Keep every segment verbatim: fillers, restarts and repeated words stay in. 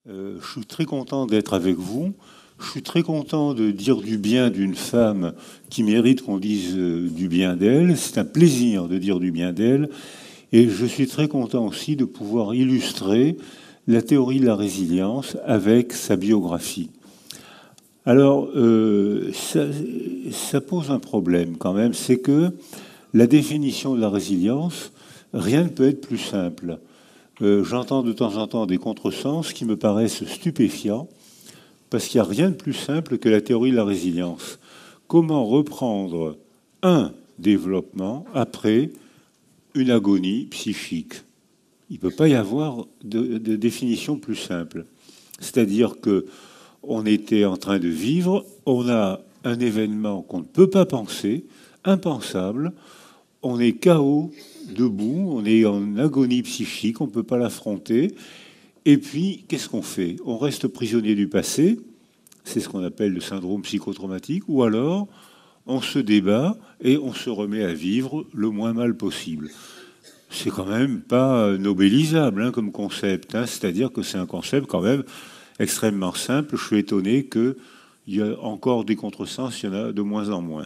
Euh, je suis très content d'être avec vous. Je suis très content de dire du bien d'une femme qui mérite qu'on dise euh, du bien d'elle. C'est un plaisir de dire du bien d'elle. Et je suis très content aussi de pouvoir illustrer la théorie de la résilience avec sa biographie. Alors, euh, ça, ça pose un problème quand même, c'est que la définition de la résilience, rien ne peut être plus simple. Euh, J'entends de temps en temps des contresens qui me paraissent stupéfiants, parce qu'il n'y a rien de plus simple que la théorie de la résilience. Comment reprendre un développement après une agonie psychique? Il ne peut pas y avoir de, de définition plus simple. C'est-à-dire que on était en train de vivre, on a un événement qu'on ne peut pas penser, impensable, on est K O, debout, on est en agonie psychique, on ne peut pas l'affronter. Et puis, qu'est-ce qu'on fait? On reste prisonnier du passé, c'est ce qu'on appelle le syndrome psychotraumatique, ou alors on se débat et on se remet à vivre le moins mal possible. C'est quand même pas nobélisable hein, comme concept, hein, c'est-à-dire que c'est un concept quand même extrêmement simple. Je suis étonné qu'il y a encore des contresens, il y en a de moins en moins.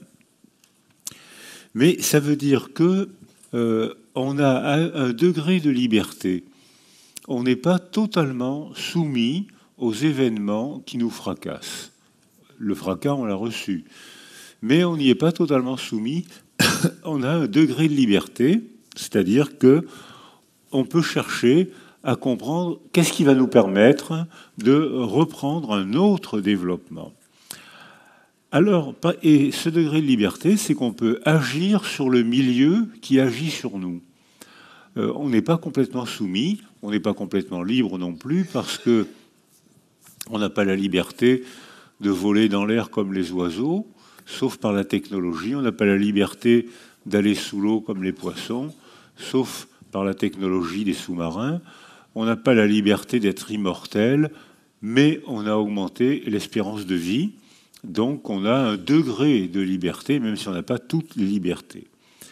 Mais ça veut dire que euh, on a un degré de liberté. On n'est pas totalement soumis aux événements qui nous fracassent. Le fracas, on l'a reçu. Mais on n'y est pas totalement soumis. On a un degré de liberté, c'est-à-dire que on peut chercher à comprendre qu'est-ce qui va nous permettre de reprendre un autre développement. Alors, et ce degré de liberté, c'est qu'on peut agir sur le milieu qui agit sur nous. Euh, on n'est pas complètement soumis, on n'est pas complètement libre non plus, parce que on n'a pas la liberté de voler dans l'air comme les oiseaux, sauf par la technologie. On n'a pas la liberté d'aller sous l'eau comme les poissons, sauf par la technologie des sous-marins. On n'a pas la liberté d'être immortel, mais on a augmenté l'espérance de vie. Donc on a un degré de liberté, même si on n'a pas toute les libertés.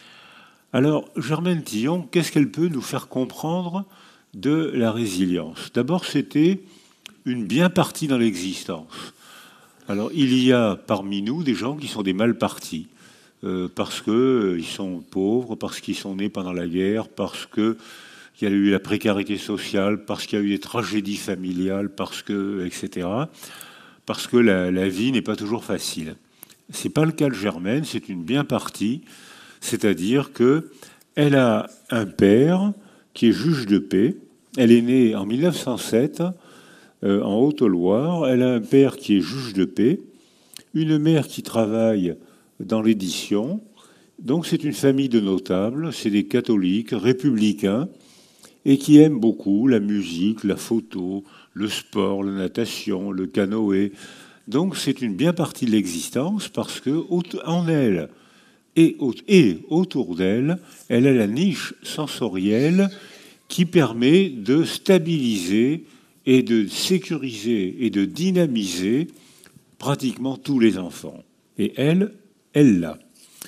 Alors, Germaine Tillon, qu'est-ce qu'elle peut nous faire comprendre de la résilience? D'abord, c'était une bien partie dans l'existence. Alors, il y a parmi nous des gens qui sont des mal partis, euh, parce qu'ils euh, sont pauvres, parce qu'ils sont nés pendant la guerre, parce qu'il y a eu la précarité sociale, parce qu'il y a eu des tragédies familiales, parce que, et cetera. Parce que la, la vie n'est pas toujours facile. Ce n'est pas le cas de Germaine, c'est une bien partie, c'est-à-dire qu'elle a un père qui est juge de paix. Elle est née en mille neuf cent sept, euh, en Haute-Loire. Elle a un père qui est juge de paix, une mère qui travaille dans l'édition. Donc c'est une famille de notables, c'est des catholiques, républicains, et qui aiment beaucoup la musique, la photo, le sport, la natation, le canoë. Donc c'est une bien partie de l'existence parce que en elle et autour d'elle, elle a la niche sensorielle qui permet de stabiliser et de sécuriser et de dynamiser pratiquement tous les enfants. Et elle, elle l'a.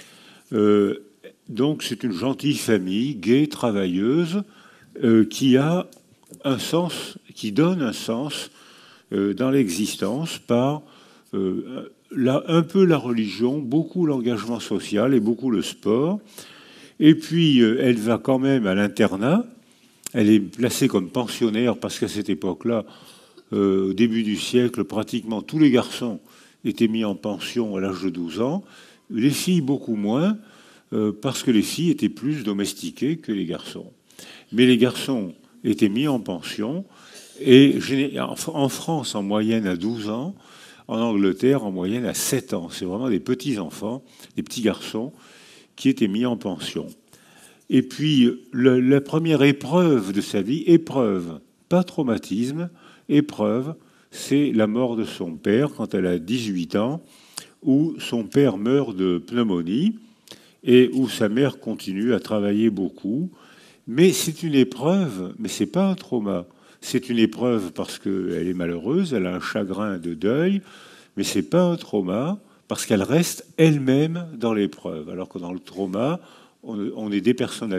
Euh, donc c'est une gentille famille, gaie, travailleuse, euh, qui a un sens, qui donne un sens euh, dans l'existence par euh, la, un peu la religion, beaucoup l'engagement social et beaucoup le sport. Et puis euh, elle va quand même à l'internat. Elle est placée comme pensionnaire parce qu'à cette époque-là, euh, au début du siècle, pratiquement tous les garçons étaient mis en pension à l'âge de douze ans. Les filles beaucoup moins, euh, parce que les filles étaient plus domestiquées que les garçons. Mais les garçons étaient mis en pension, et en France en moyenne à douze ans, en Angleterre en moyenne à sept ans. C'est vraiment des petits enfants, des petits garçons qui étaient mis en pension. Et puis le, la première épreuve de sa vie, épreuve, pas traumatisme, épreuve, c'est la mort de son père quand elle a dix-huit ans, où son père meurt de pneumonie et où sa mère continue à travailler beaucoup. Mais c'est une épreuve, mais c'est pas un trauma. C'est une épreuve parce qu'elle est malheureuse, elle a un chagrin de deuil, mais c'est pas un trauma parce qu'elle reste elle-même dans l'épreuve. Alors que dans le trauma, on est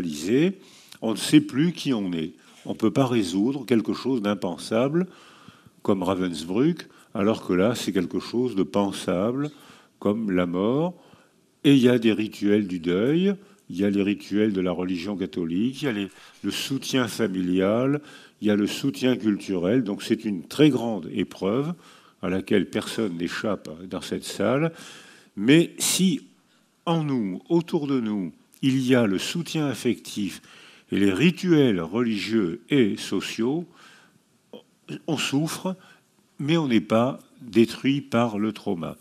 dépersonnalisé, on ne sait plus qui on est. On ne peut pas résoudre quelque chose d'impensable comme Ravensbrück, alors que là, c'est quelque chose de pensable, comme la mort. Et il y a des rituels du deuil, il y a les rituels de la religion catholique, il y a les, le soutien familial, il y a le soutien culturel. Donc c'est une très grande épreuve à laquelle personne n'échappe dans cette salle. Mais si en nous, autour de nous, il y a le soutien affectif et les rituels religieux et sociaux, on souffre, mais on n'est pas détruit par le trauma.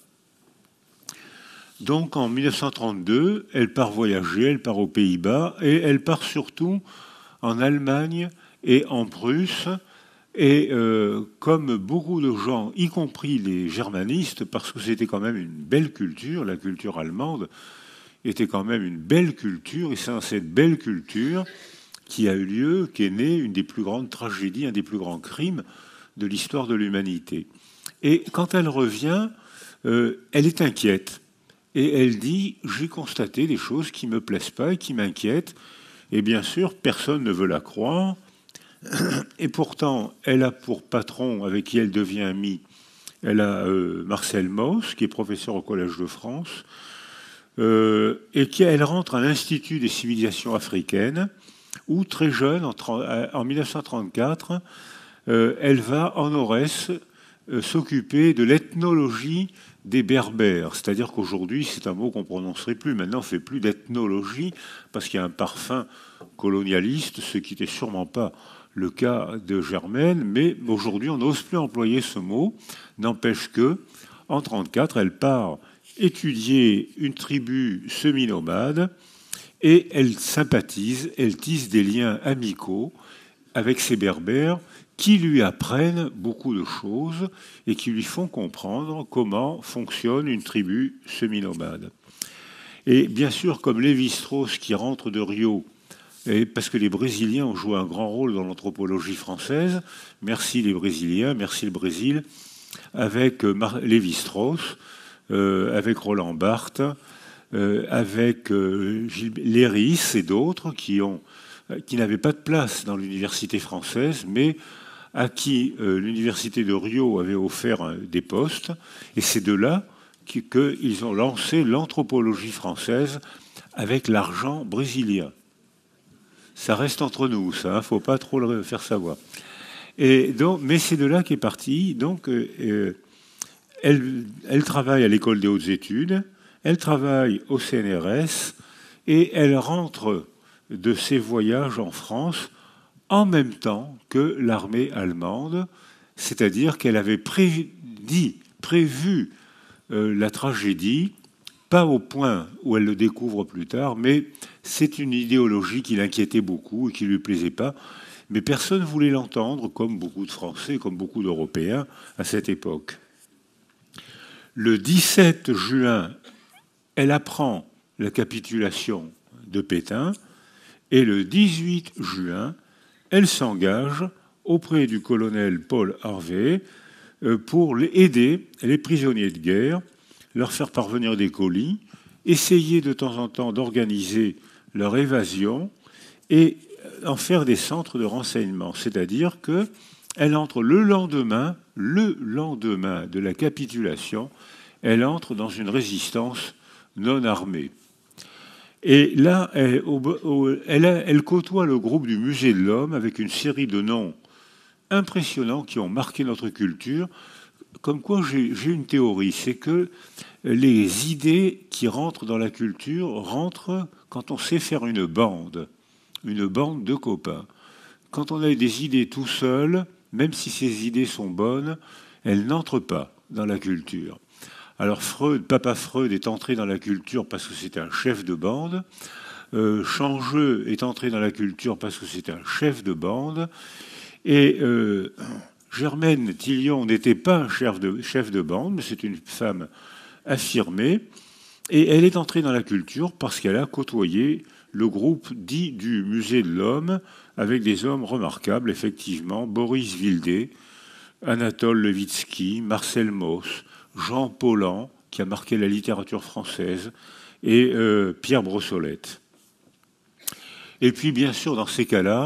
Donc en mille neuf cent trente-deux, elle part voyager, elle part aux Pays-Bas, et elle part surtout en Allemagne et en Prusse. Et euh, comme beaucoup de gens, y compris les germanistes, parce que c'était quand même une belle culture, la culture allemande était quand même une belle culture, et c'est dans cette belle culture qui a eu lieu, qu'est née une des plus grandes tragédies, un des plus grands crimes de l'histoire de l'humanité. Et quand elle revient, euh, elle est inquiète. Et elle dit, j'ai constaté des choses qui ne me plaisent pas et qui m'inquiètent. Et bien sûr, personne ne veut la croire. Et pourtant, elle a pour patron, avec qui elle devient amie, elle a euh, Marcel Mauss, qui est professeur au Collège de France, euh, et qui elle rentre à l'Institut des civilisations africaines, où très jeune, en, en mille neuf cent trente-quatre, euh, elle va en Aurès euh, s'occuper de l'ethnologie des Berbères, c'est-à-dire qu'aujourd'hui, c'est un mot qu'on ne prononcerait plus. Maintenant, on ne fait plus d'ethnologie parce qu'il y a un parfum colonialiste, ce qui n'était sûrement pas le cas de Germaine, mais aujourd'hui, on n'ose plus employer ce mot. N'empêche que, en mille neuf cent trente-quatre, elle part étudier une tribu semi-nomade et elle sympathise, elle tisse des liens amicaux avec ces Berbères qui lui apprennent beaucoup de choses et qui lui font comprendre comment fonctionne une tribu semi-nomade. Et bien sûr, comme Lévi-Strauss qui rentre de Rio, et parce que les Brésiliens ont joué un grand rôle dans l'anthropologie française, merci les Brésiliens, merci le Brésil, avec Lévi-Strauss, euh, avec Roland Barthes, euh, avec euh, Gilles Léris et d'autres qui ont qui n'avaient pas de place dans l'université française, mais à qui euh, l'université de Rio avait offert un, des postes. Et c'est de là qu'ils ont lancé l'anthropologie française avec l'argent brésilien. Ça reste entre nous, ça, il ne faut pas trop le faire savoir. Et donc, mais c'est de là qu'est partie. Donc, euh, elle, elle travaille à l'école des hautes études, elle travaille au C N R S, et elle rentre de ses voyages en France en même temps que l'armée allemande, c'est-à-dire qu'elle avait prédit, prévu euh, la tragédie, pas au point où elle le découvre plus tard, mais c'est une idéologie qui l'inquiétait beaucoup et qui ne lui plaisait pas. Mais personne ne voulait l'entendre, comme beaucoup de Français, comme beaucoup d'Européens à cette époque. Le dix-sept juin, elle apprend la capitulation de Pétain, et le dix-huit juin, elle s'engage auprès du colonel Paul Harvey pour aider les prisonniers de guerre, leur faire parvenir des colis, essayer de temps en temps d'organiser leur évasion et en faire des centres de renseignement. C'est-à-dire qu'elle entre le lendemain, le lendemain de la capitulation, elle entre dans une résistance non armée. Et là, elle, elle, elle côtoie le groupe du Musée de l'Homme avec une série de noms impressionnants qui ont marqué notre culture. Comme quoi, j'ai une théorie, c'est que les idées qui rentrent dans la culture rentrent quand on sait faire une bande, une bande de copains. Quand on a des idées tout seul, même si ces idées sont bonnes, elles n'entrent pas dans la culture. Alors Freud, Papa Freud est entré dans la culture parce que c'était un chef de bande. Euh, Changeux est entré dans la culture parce que c'était un chef de bande. Et euh, Germaine Tillion n'était pas un chef de, chef de bande, mais c'est une femme affirmée. Et elle est entrée dans la culture parce qu'elle a côtoyé le groupe dit du Musée de l'Homme avec des hommes remarquables, effectivement, Boris Vildé, Anatole Levitsky, Marcel Mauss, Jean Paulhan, qui a marqué la littérature française, et euh, Pierre Brossolette. Et puis, bien sûr, dans ces cas-là,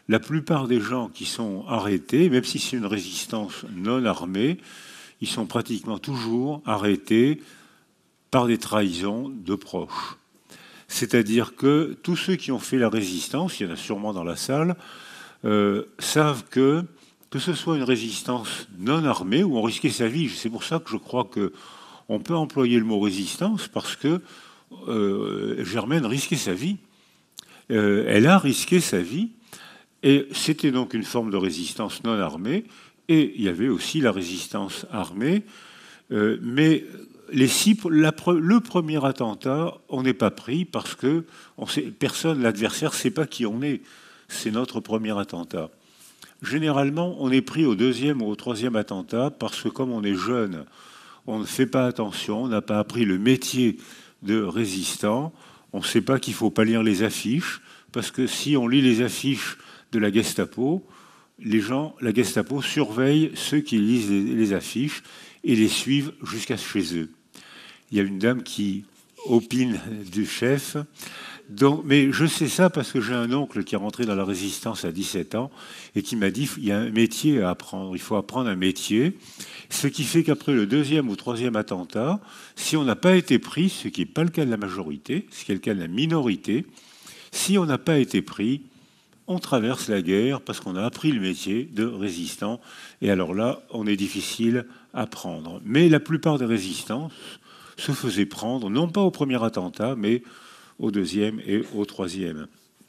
la plupart des gens qui sont arrêtés, même si c'est une résistance non armée, ils sont pratiquement toujours arrêtés par des trahisons de proches. C'est-à-dire que tous ceux qui ont fait la résistance, il y en a sûrement dans la salle, euh, savent que, que ce soit une résistance non armée où on risquait sa vie, c'est pour ça que je crois qu'on peut employer le mot résistance, parce que euh, Germaine risquait sa vie. Euh, elle a risqué sa vie, et c'était donc une forme de résistance non armée, et il y avait aussi la résistance armée, euh, mais les six, la, le premier attentat, on n'est pas pris parce que on sait, personne, l'adversaire, ne sait pas qui on est. C'est notre premier attentat. Généralement, on est pris au deuxième ou au troisième attentat parce que comme on est jeune, on ne fait pas attention, on n'a pas appris le métier de résistant, on ne sait pas qu'il ne faut pas lire les affiches, parce que si on lit les affiches de la Gestapo, les gens, la Gestapo surveille ceux qui lisent les, les affiches et les suivent jusqu'à chez eux. Il y a une dame qui opine du chef. Donc, mais je sais ça parce que j'ai un oncle qui est rentré dans la résistance à dix-sept ans et qui m'a dit il y a un métier à apprendre, il faut apprendre un métier. Ce qui fait qu'après le deuxième ou troisième attentat, si on n'a pas été pris, ce qui n'est pas le cas de la majorité, ce qui est le cas de la minorité, si on n'a pas été pris, on traverse la guerre parce qu'on a appris le métier de résistant. Et alors là, on est difficile à prendre. Mais la plupart des résistants se faisaient prendre, non pas au premier attentat, mais au deuxième et au troisième.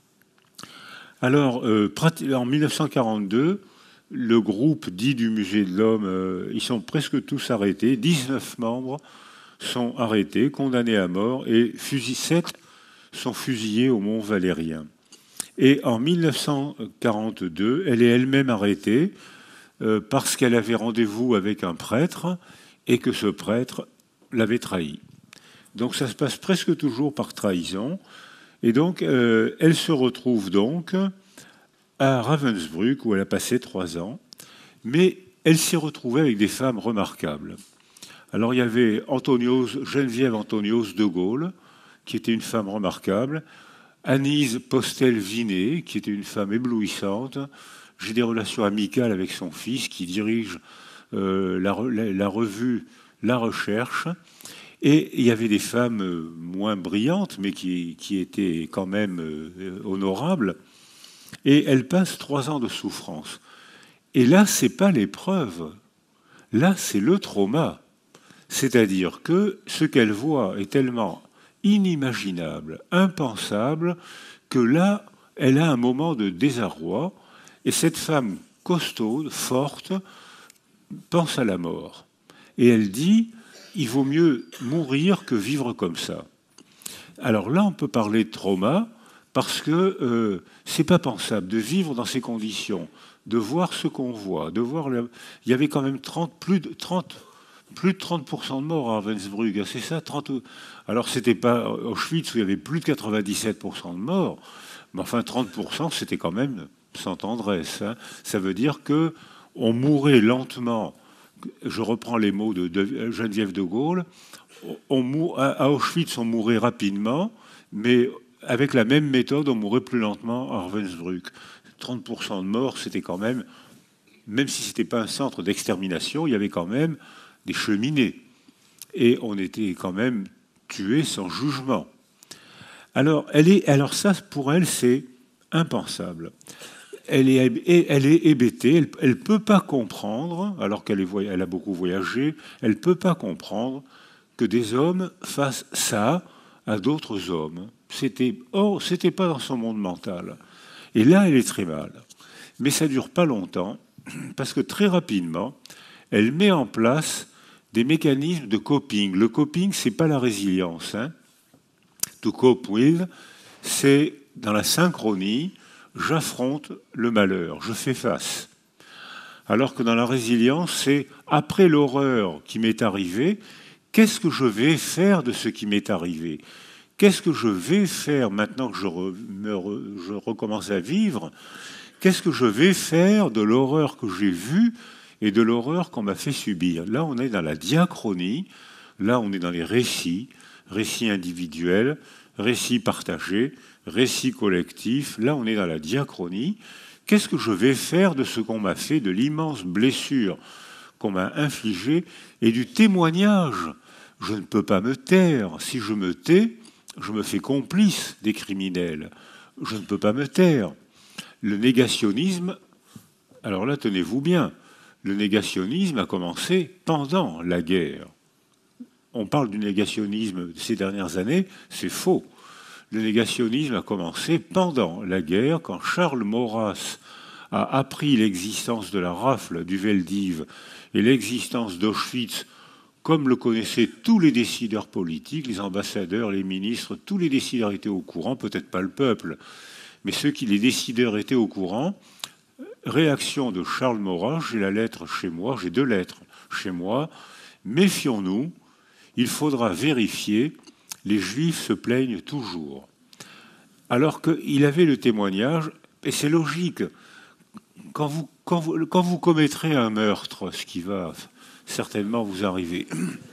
Alors, euh, en mille neuf cent quarante-deux, le groupe dit du Musée de l'Homme, euh, ils sont presque tous arrêtés. dix-neuf membres sont arrêtés, condamnés à mort, et sept sont fusillés au Mont Valérien. Et en mille neuf cent quarante-deux, elle est elle-même arrêtée euh, parce qu'elle avait rendez-vous avec un prêtre et que ce prêtre l'avait trahi. Donc ça se passe presque toujours par trahison. Et donc euh, elle se retrouve donc à Ravensbrück où elle a passé trois ans. Mais elle s'est retrouvée avec des femmes remarquables. Alors il y avait Antonios, Geneviève Antonios de Gaulle, qui était une femme remarquable. Anise Postel-Vinet, qui était une femme éblouissante. J'ai des relations amicales avec son fils, qui dirige euh, la, la, la revue La Recherche. Et il y avait des femmes moins brillantes, mais qui, qui étaient quand même euh, honorables. Et elle passe trois ans de souffrance. Et là, ce n'est pas l'épreuve. Là, c'est le trauma. C'est-à-dire que ce qu'elle voit est tellement inimaginable, impensable, que là, elle a un moment de désarroi, et cette femme costaude, forte, pense à la mort. Et elle dit, il vaut mieux mourir que vivre comme ça. Alors là, on peut parler de trauma, parce que euh, c'est pas pensable de vivre dans ces conditions, de voir ce qu'on voit, de voir... Le... Il y avait quand même trente, plus de trente... Plus de trente pour cent de morts à Ravensbrück, c'est ça trente... Alors, c'était pas Auschwitz où il y avait plus de quatre-vingt-dix-sept pour cent de morts, mais enfin, trente pour cent, c'était quand même sans tendresse. Hein. Ça veut dire qu'on mourait lentement. Je reprends les mots de, de Geneviève de Gaulle. On mou... À Auschwitz, on mourait rapidement, mais avec la même méthode, on mourait plus lentement à Ravensbrück. trente pour cent de morts, c'était quand même... Même si ce n'était pas un centre d'extermination, il y avait quand même des cheminées. Et on était quand même tués sans jugement. Alors, elle est, alors ça, pour elle, c'est impensable. Elle est, elle est hébétée, elle ne peut pas comprendre, alors qu'elle est, elle a beaucoup voyagé, elle ne peut pas comprendre que des hommes fassent ça à d'autres hommes. C'était, oh, c'était pas dans son monde mental. Et là, elle est très mal. Mais ça ne dure pas longtemps, parce que très rapidement, elle met en place des mécanismes de coping. Le coping, ce n'est pas la résilience. Hein. To cope with, c'est dans la synchronie, j'affronte le malheur, je fais face. Alors que dans la résilience, c'est après l'horreur qui m'est arrivée, qu'est-ce que je vais faire de ce qui m'est arrivé? Qu'est-ce que je vais faire maintenant que je, re, me re, je recommence à vivre? Qu'est-ce que je vais faire de l'horreur que j'ai vue et de l'horreur qu'on m'a fait subir? Là, on est dans la diachronie, là, on est dans les récits, récits individuels, récits partagés, récits collectifs. Là, on est dans la diachronie, Qu'est-ce que je vais faire de ce qu'on m'a fait, de l'immense blessure qu'on m'a infligée et du témoignage? Je ne peux pas me taire. Si je me tais, je me fais complice des criminels. Je ne peux pas me taire. Le négationnisme, alors là, tenez-vous bien, le négationnisme a commencé pendant la guerre. On parle du négationnisme ces dernières années, c'est faux. Le négationnisme a commencé pendant la guerre, quand Charles Maurras a appris l'existence de la rafle du Veldiv et l'existence d'Auschwitz, comme le connaissaient tous les décideurs politiques, les ambassadeurs, les ministres, tous les décideurs étaient au courant, peut-être pas le peuple, mais ceux qui, les décideurs, étaient au courant. Réaction de Charles Maurras, j'ai la lettre chez moi, j'ai deux lettres chez moi. Méfions-nous, il faudra vérifier, les Juifs se plaignent toujours. Alors qu'il avait le témoignage, et c'est logique, quand vous, quand vous, quand vous commettrez un meurtre, ce qui va certainement vous arriver,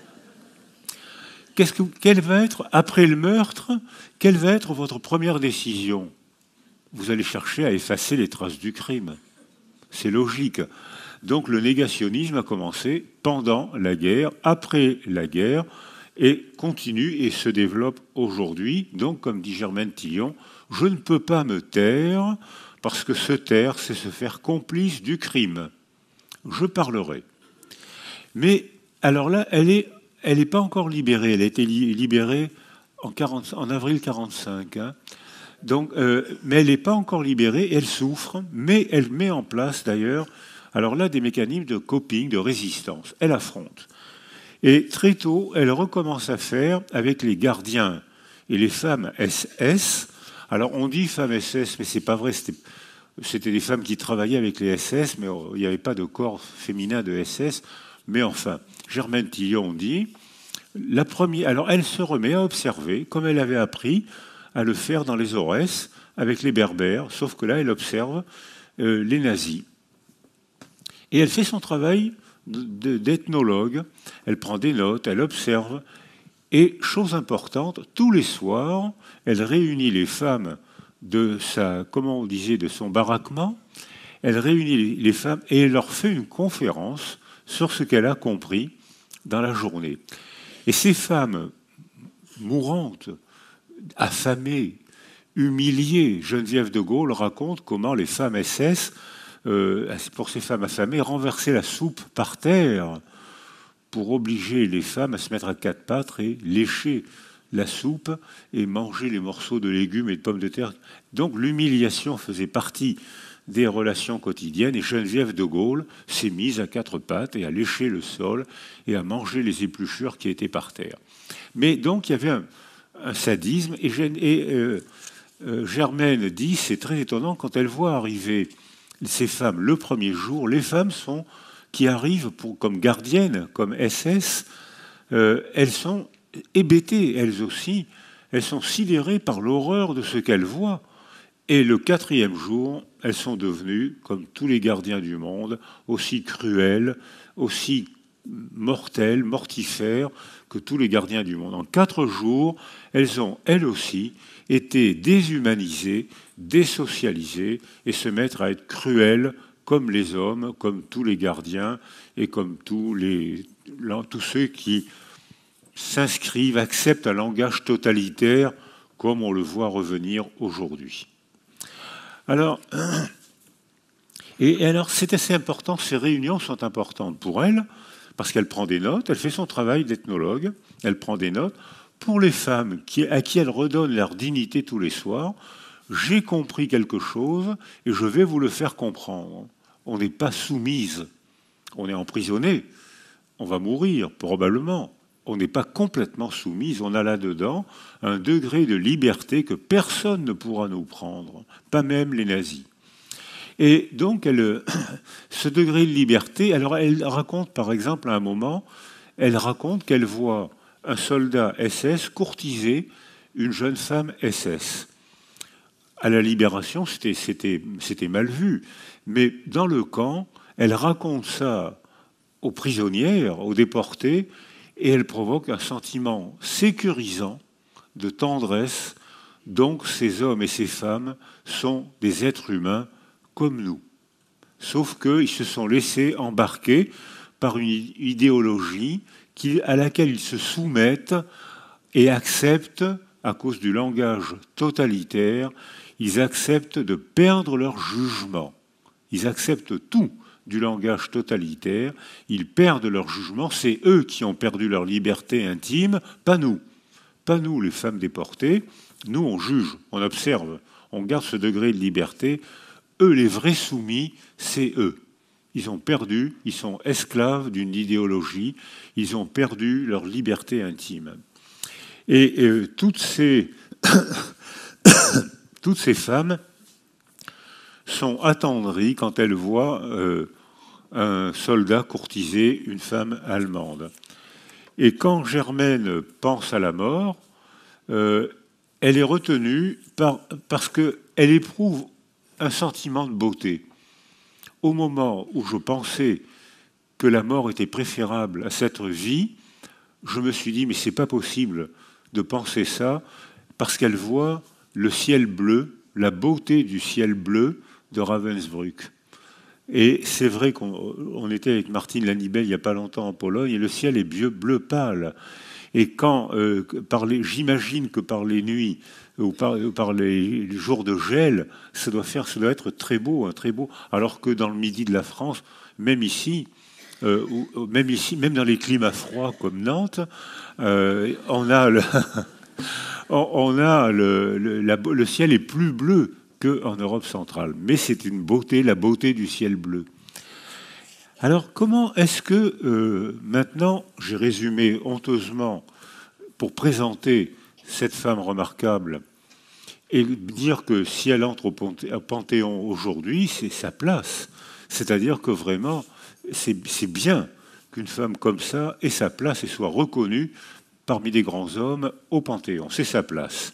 qu'est-ce que, quelle va être, après le meurtre, quelle va être votre première décision? Vous allez chercher à effacer les traces du crime. C'est logique. Donc le négationnisme a commencé pendant la guerre, après la guerre, et continue et se développe aujourd'hui. Donc, comme dit Germaine Tillon, je ne peux pas me taire, parce que se taire, c'est se faire complice du crime. Je parlerai. Mais, alors là, elle n'est elle est pas encore libérée. Elle a été li- libérée en, quarante, en avril mille neuf cent quarante-cinq. Hein. Donc, euh, mais elle n'est pas encore libérée, elle souffre, mais elle met en place d'ailleurs, alors là, des mécanismes de coping, de résistance. Elle affronte. Et très tôt, elle recommence à faire avec les gardiens et les femmes S S. Alors on dit femmes S S, mais c'est pas vrai, c'était, c'était des femmes qui travaillaient avec les S S, mais il n'y avait pas de corps féminin de S S. Mais enfin, Germaine Tillon dit, la première, alors elle se remet à observer, comme elle avait appris à le faire dans les Aurès, avec les Berbères, sauf que là, elle observe euh, les nazis. Et elle fait son travail d'ethnologue, elle prend des notes, elle observe, et chose importante, tous les soirs, elle réunit les femmes de sa, comment on disait, de son baraquement, elle réunit les femmes et elle leur fait une conférence sur ce qu'elle a compris dans la journée. Et ces femmes mourantes, affamées, humiliées, Geneviève de Gaulle raconte comment les femmes S S, euh, pour ces femmes affamées, renversaient la soupe par terre pour obliger les femmes à se mettre à quatre pattes et lécher la soupe et manger les morceaux de légumes et de pommes de terre. Donc l'humiliation faisait partie des relations quotidiennes et Geneviève de Gaulle s'est mise à quatre pattes et à lécher le sol et à manger les épluchures qui étaient par terre. Mais donc il y avait un, un sadisme et, et euh, euh, Germaine dit, c'est très étonnant, quand elle voit arriver ces femmes le premier jour, les femmes sont, qui arrivent pour, comme gardiennes, comme S S, euh, elles sont hébétées, elles aussi, elles sont sidérées par l'horreur de ce qu'elles voient. Et le quatrième jour, elles sont devenues, comme tous les gardiens du monde, aussi cruelles, aussi mortelles, mortifères que tous les gardiens du monde. En quatre jours, elles ont, elles aussi, été déshumanisées, désocialisées, et se mettre à être cruelles comme les hommes, comme tous les gardiens, et comme tous, les, tous ceux qui s'inscrivent, acceptent un langage totalitaire, comme on le voit revenir aujourd'hui. Alors, et alors, c'est assez important, ces réunions sont importantes pour elle, parce qu'elle prend des notes, elle fait son travail d'ethnologue, elle prend des notes. Pour les femmes qui, à qui elle redonne leur dignité tous les soirs, j'ai compris quelque chose et je vais vous le faire comprendre. On n'est pas soumise, on est emprisonné, on va mourir probablement. On n'est pas complètement soumise, on a là-dedans un degré de liberté que personne ne pourra nous prendre, pas même les nazis. Et donc, elle, ce degré de liberté, alors elle raconte par exemple à un moment, elle raconte qu'elle voit un soldat S S courtiser une jeune femme S S. À la Libération, c'était, c'était, c'était mal vu, mais dans le camp, elle raconte ça aux prisonnières, aux déportés, et elle provoque un sentiment sécurisant de tendresse. Donc ces hommes et ces femmes sont des êtres humains comme nous. Sauf qu'ils se sont laissés embarquer par une idéologie qui, à laquelle ils se soumettent et acceptent, à cause du langage totalitaire, ils acceptent de perdre leur jugement. Ils acceptent tout du langage totalitaire, ils perdent leur jugement, c'est eux qui ont perdu leur liberté intime, pas nous. Pas nous, les femmes déportées. Nous, on juge, on observe, on garde ce degré de liberté. Eux, les vrais soumis, c'est eux. Ils ont perdu, ils sont esclaves d'une idéologie, ils ont perdu leur liberté intime. Et, et toutes ces, toutes ces femmes sont attendries quand elles voient euh, un soldat courtiser une femme allemande. Et quand Germaine pense à la mort, euh, elle est retenue par, parce qu'elle éprouve un sentiment de beauté. Au moment où je pensais que la mort était préférable à cette vie, je me suis dit, mais c'est pas possible de penser ça, parce qu'elle voit le ciel bleu, la beauté du ciel bleu de Ravensbrück. Et c'est vrai qu'on était avec Martine Lanibel il n'y a pas longtemps en Pologne, et le ciel est bleu, bleu pâle. Et quand, euh, par les, j'imagine que par les nuits ou par, par les, les jours de gel, ça doit faire, ça doit être très beau, hein, très beau. Alors que dans le midi de la France, même ici, euh, ou, même ici, même dans les climats froids comme Nantes, euh, on a le, on a le, le, la, le ciel est plus bleu qu'en Europe centrale. Mais c'est une beauté, la beauté du ciel bleu. Alors, comment est-ce que, euh, maintenant, j'ai résumé honteusement, pour présenter cette femme remarquable, et dire que si elle entre au Panthéon aujourd'hui, c'est sa place. C'est-à-dire que vraiment, c'est bien qu'une femme comme ça ait sa place et soit reconnue parmi les grands hommes au Panthéon. C'est sa place.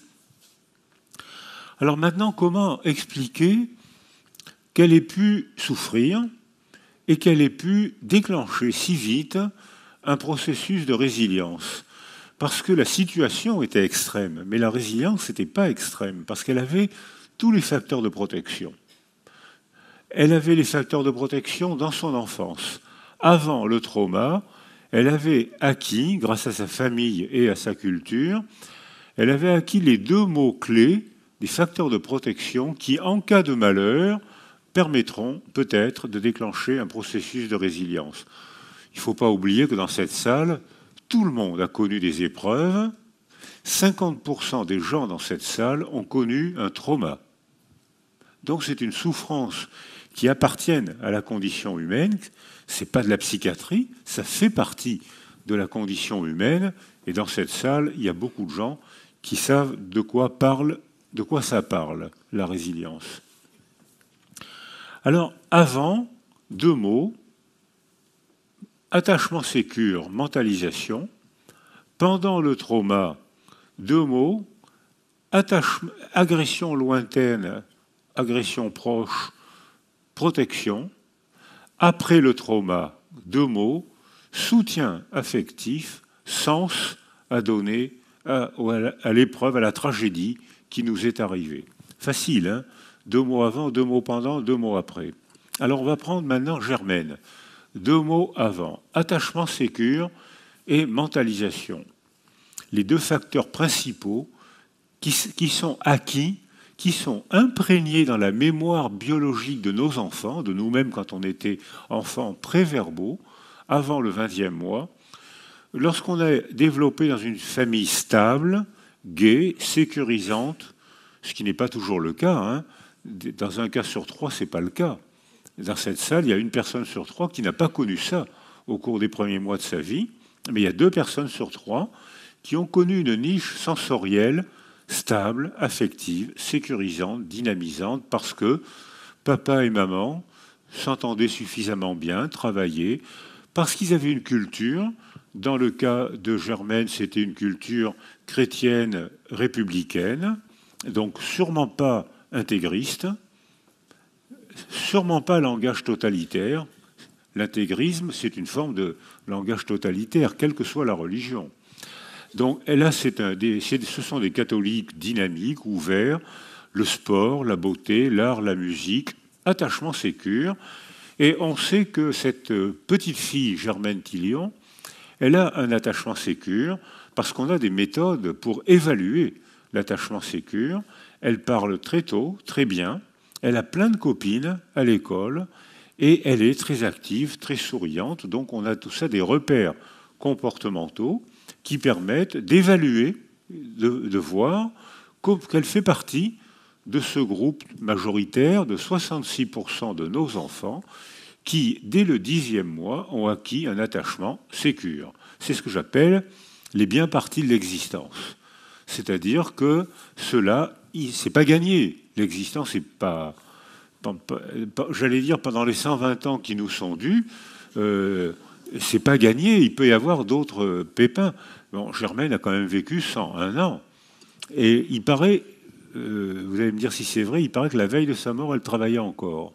Alors maintenant, comment expliquer qu'elle ait pu souffrir et qu'elle ait pu déclencher si vite un processus de résilience? Parce que la situation était extrême, mais la résilience n'était pas extrême, parce qu'elle avait tous les facteurs de protection. Elle avait les facteurs de protection dans son enfance. Avant le trauma, elle avait acquis, grâce à sa famille et à sa culture, elle avait acquis les deux mots-clés des facteurs de protection qui, en cas de malheur, permettront peut-être de déclencher un processus de résilience. Il ne faut pas oublier que dans cette salle, tout le monde a connu des épreuves. cinquante pour cent des gens dans cette salle ont connu un trauma. Donc c'est une souffrance qui appartient à la condition humaine. Ce n'est pas de la psychiatrie, ça fait partie de la condition humaine. Et dans cette salle, il y a beaucoup de gens qui savent de quoi parle, de quoi ça parle, la résilience. Alors, avant, deux mots, attachement sécure, mentalisation. Pendant le trauma, deux mots, attachement, agression lointaine, agression proche, protection. Après le trauma, deux mots, soutien affectif, sens à donner à, à l'épreuve, à la tragédie qui nous est arrivée. Facile, hein? Deux mots avant, deux mots pendant, deux mots après. Alors on va prendre maintenant Germaine. Deux mots avant. Attachement sécure et mentalisation. Les deux facteurs principaux qui, qui sont acquis, qui sont imprégnés dans la mémoire biologique de nos enfants, de nous-mêmes quand on était enfants préverbaux, avant le vingtième mois, lorsqu'on a développé dans une famille stable, gaie, sécurisante, ce qui n'est pas toujours le cas, hein. Dans un cas sur trois, ce n'est pas le cas. Dans cette salle, il y a une personne sur trois qui n'a pas connu ça au cours des premiers mois de sa vie, mais il y a deux personnes sur trois qui ont connu une niche sensorielle stable, affective, sécurisante, dynamisante, parce que papa et maman s'entendaient suffisamment bien, travaillaient, parce qu'ils avaient une culture. Dans le cas de Germaine, c'était une culture chrétienne républicaine, donc sûrement pas intégriste, sûrement pas langage totalitaire. L'intégrisme, c'est une forme de langage totalitaire, quelle que soit la religion. Donc là, c'est un des, c'est, ce sont des catholiques dynamiques, ouverts, le sport, la beauté, l'art, la musique, attachement sécure. Et on sait que cette petite fille, Germaine Tillion, elle a un attachement sécure parce qu'on a des méthodes pour évaluer l'attachement sécure. Elle parle très tôt, très bien. Elle a plein de copines à l'école et elle est très active, très souriante. Donc on a tout ça des repères comportementaux qui permettent d'évaluer, de, de voir qu'elle fait partie de ce groupe majoritaire de soixante-six pour cent de nos enfants qui, dès le dixième mois, ont acquis un attachement sécure. C'est ce que j'appelle les bien partis de l'existence. C'est-à-dire que cela, c'est pas gagné. L'existence n'est pas, pas, pas, j'allais dire, pendant les cent vingt ans qui nous sont dus, euh, c'est pas gagné. Il peut y avoir d'autres pépins. Bon, Germaine a quand même vécu cent un ans. Et il paraît, euh, vous allez me dire si c'est vrai, il paraît que la veille de sa mort, elle travaillait encore.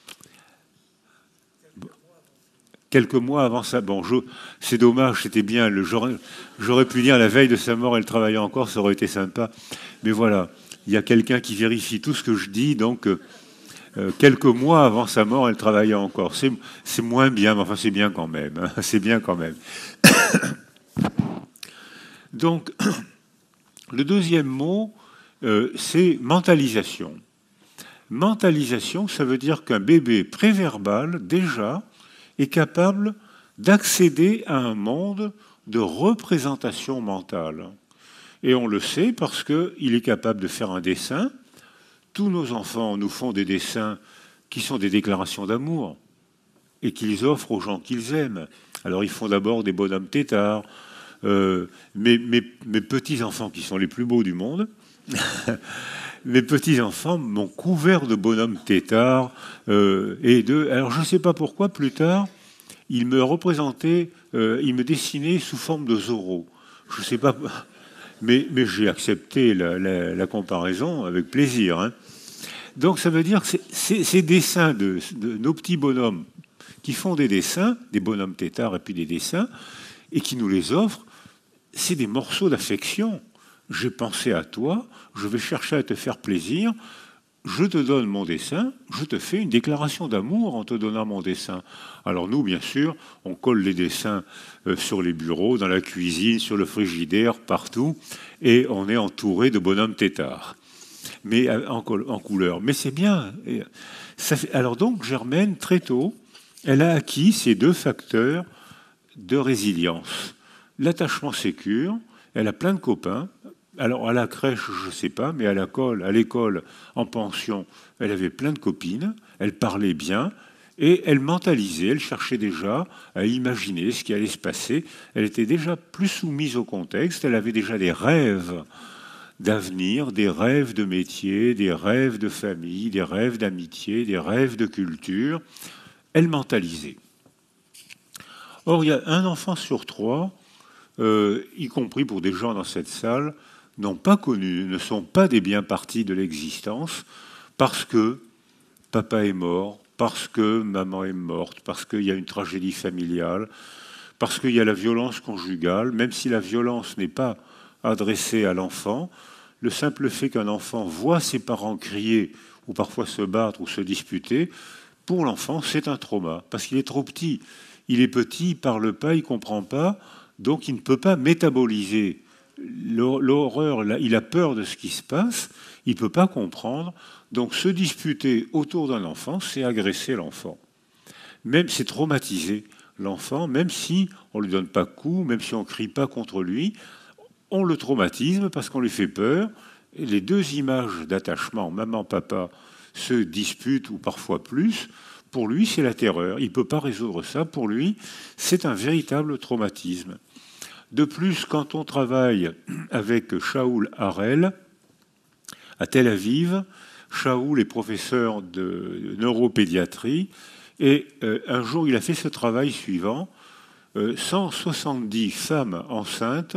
Quelques mois avant ça, bon, je, c'est dommage, c'était bien. Le, j'aurais, j'aurais pu dire la veille de sa mort, elle travaillait encore, ça aurait été sympa. Mais voilà, il y a quelqu'un qui vérifie tout ce que je dis, donc euh, quelques mois avant sa mort, elle travaillait encore. C'est, c'est moins bien, mais enfin c'est bien quand même. Hein, c'est bien quand même. Donc, le deuxième mot, euh, c'est mentalisation. Mentalisation, ça veut dire qu'un bébé préverbal, déjà, est capable d'accéder à un monde de représentation mentale. Et on le sait parce qu'il est capable de faire un dessin. Tous nos enfants nous font des dessins qui sont des déclarations d'amour et qu'ils offrent aux gens qu'ils aiment. Alors ils font d'abord des bonhommes têtards. Euh, mes, mes, mes petits-enfants, qui sont les plus beaux du monde, mes petits-enfants m'ont couvert de bonhommes têtards. Euh, et de, alors je ne sais pas pourquoi, plus tard, ils me représentaient, euh, ils me dessinaient sous forme de Zorro. Je ne sais pas, mais, mais j'ai accepté la, la, la comparaison avec plaisir. Hein. Donc ça veut dire que c'est, c'est, ces dessins de, de nos petits bonhommes qui font des dessins, des bonhommes têtards et puis des dessins, et qui nous les offrent, c'est des morceaux d'affection. J'ai pensé à toi, je vais chercher à te faire plaisir, je te donne mon dessin, je te fais une déclaration d'amour en te donnant mon dessin. Alors nous, bien sûr, on colle les dessins sur les bureaux, dans la cuisine, sur le frigidaire, partout, et on est entouré de bonhommes têtards, mais en, en couleur. Mais c'est bien. Ça fait, alors donc, Germaine, très tôt, elle a acquis ces deux facteurs de résilience. L'attachement sécure, elle a plein de copains. Alors à la crèche, je ne sais pas, mais à l'école, à l'école, en pension, elle avait plein de copines, elle parlait bien, et elle mentalisait, elle cherchait déjà à imaginer ce qui allait se passer. Elle était déjà plus soumise au contexte, elle avait déjà des rêves d'avenir, des rêves de métier, des rêves de famille, des rêves d'amitié, des rêves de culture. Elle mentalisait. Or, il y a un enfant sur trois, euh, y compris pour des gens dans cette salle, n'ont pas connu, ne sont pas des bien partis de l'existence parce que papa est mort, parce que maman est morte, parce qu'il y a une tragédie familiale, parce qu'il y a la violence conjugale. Même si la violence n'est pas adressée à l'enfant, le simple fait qu'un enfant voit ses parents crier ou parfois se battre ou se disputer, pour l'enfant, c'est un trauma, parce qu'il est trop petit. Il est petit, il ne parle pas, il ne comprend pas, donc il ne peut pas métaboliser l'horreur, il a peur de ce qui se passe, il ne peut pas comprendre. Donc se disputer autour d'un enfant, c'est agresser l'enfant. Même c'est traumatiser l'enfant, même si on ne lui donne pas de coups, même si on ne crie pas contre lui, on le traumatise parce qu'on lui fait peur. Et les deux images d'attachement, maman, papa, se disputent ou parfois plus. Pour lui, c'est la terreur. Il ne peut pas résoudre ça. Pour lui, c'est un véritable traumatisme. De plus, quand on travaille avec Shaul Harel à Tel Aviv, Shaul est professeur de neuropédiatrie et euh, un jour il a fait ce travail suivant. Euh, cent soixante-dix femmes enceintes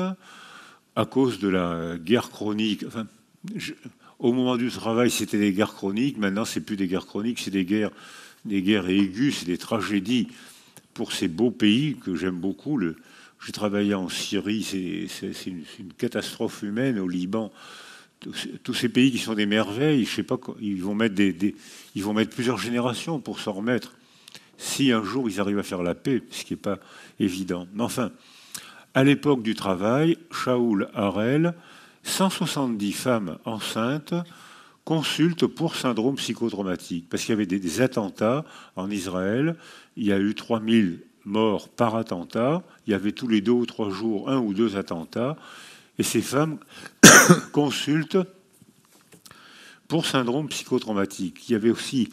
à cause de la guerre chronique. Enfin, je, au moment du travail, c'était des guerres chroniques. Maintenant, c'est plus des guerres chroniques, c'est des guerres, des guerres aiguës, c'est des tragédies pour ces beaux pays que j'aime beaucoup. Le, J'ai travaillé en Syrie, c'est, c'est, c'est, une, c'est une catastrophe humaine au Liban. tous ces pays qui sont des merveilles, je sais pas, ils vont mettre des, des, ils vont mettre plusieurs générations pour s'en remettre. Si un jour ils arrivent à faire la paix, ce qui n'est pas évident. Mais enfin, à l'époque du travail, Shaul Harel, cent soixante-dix femmes enceintes consultent pour syndrome psychotraumatique, parce qu'il y avait des, des attentats en Israël. Il y a eu trois mille morts par attentat. Il y avait tous les deux ou trois jours un ou deux attentats. Et ces femmes consultent pour syndrome psychotraumatique. Il y avait aussi,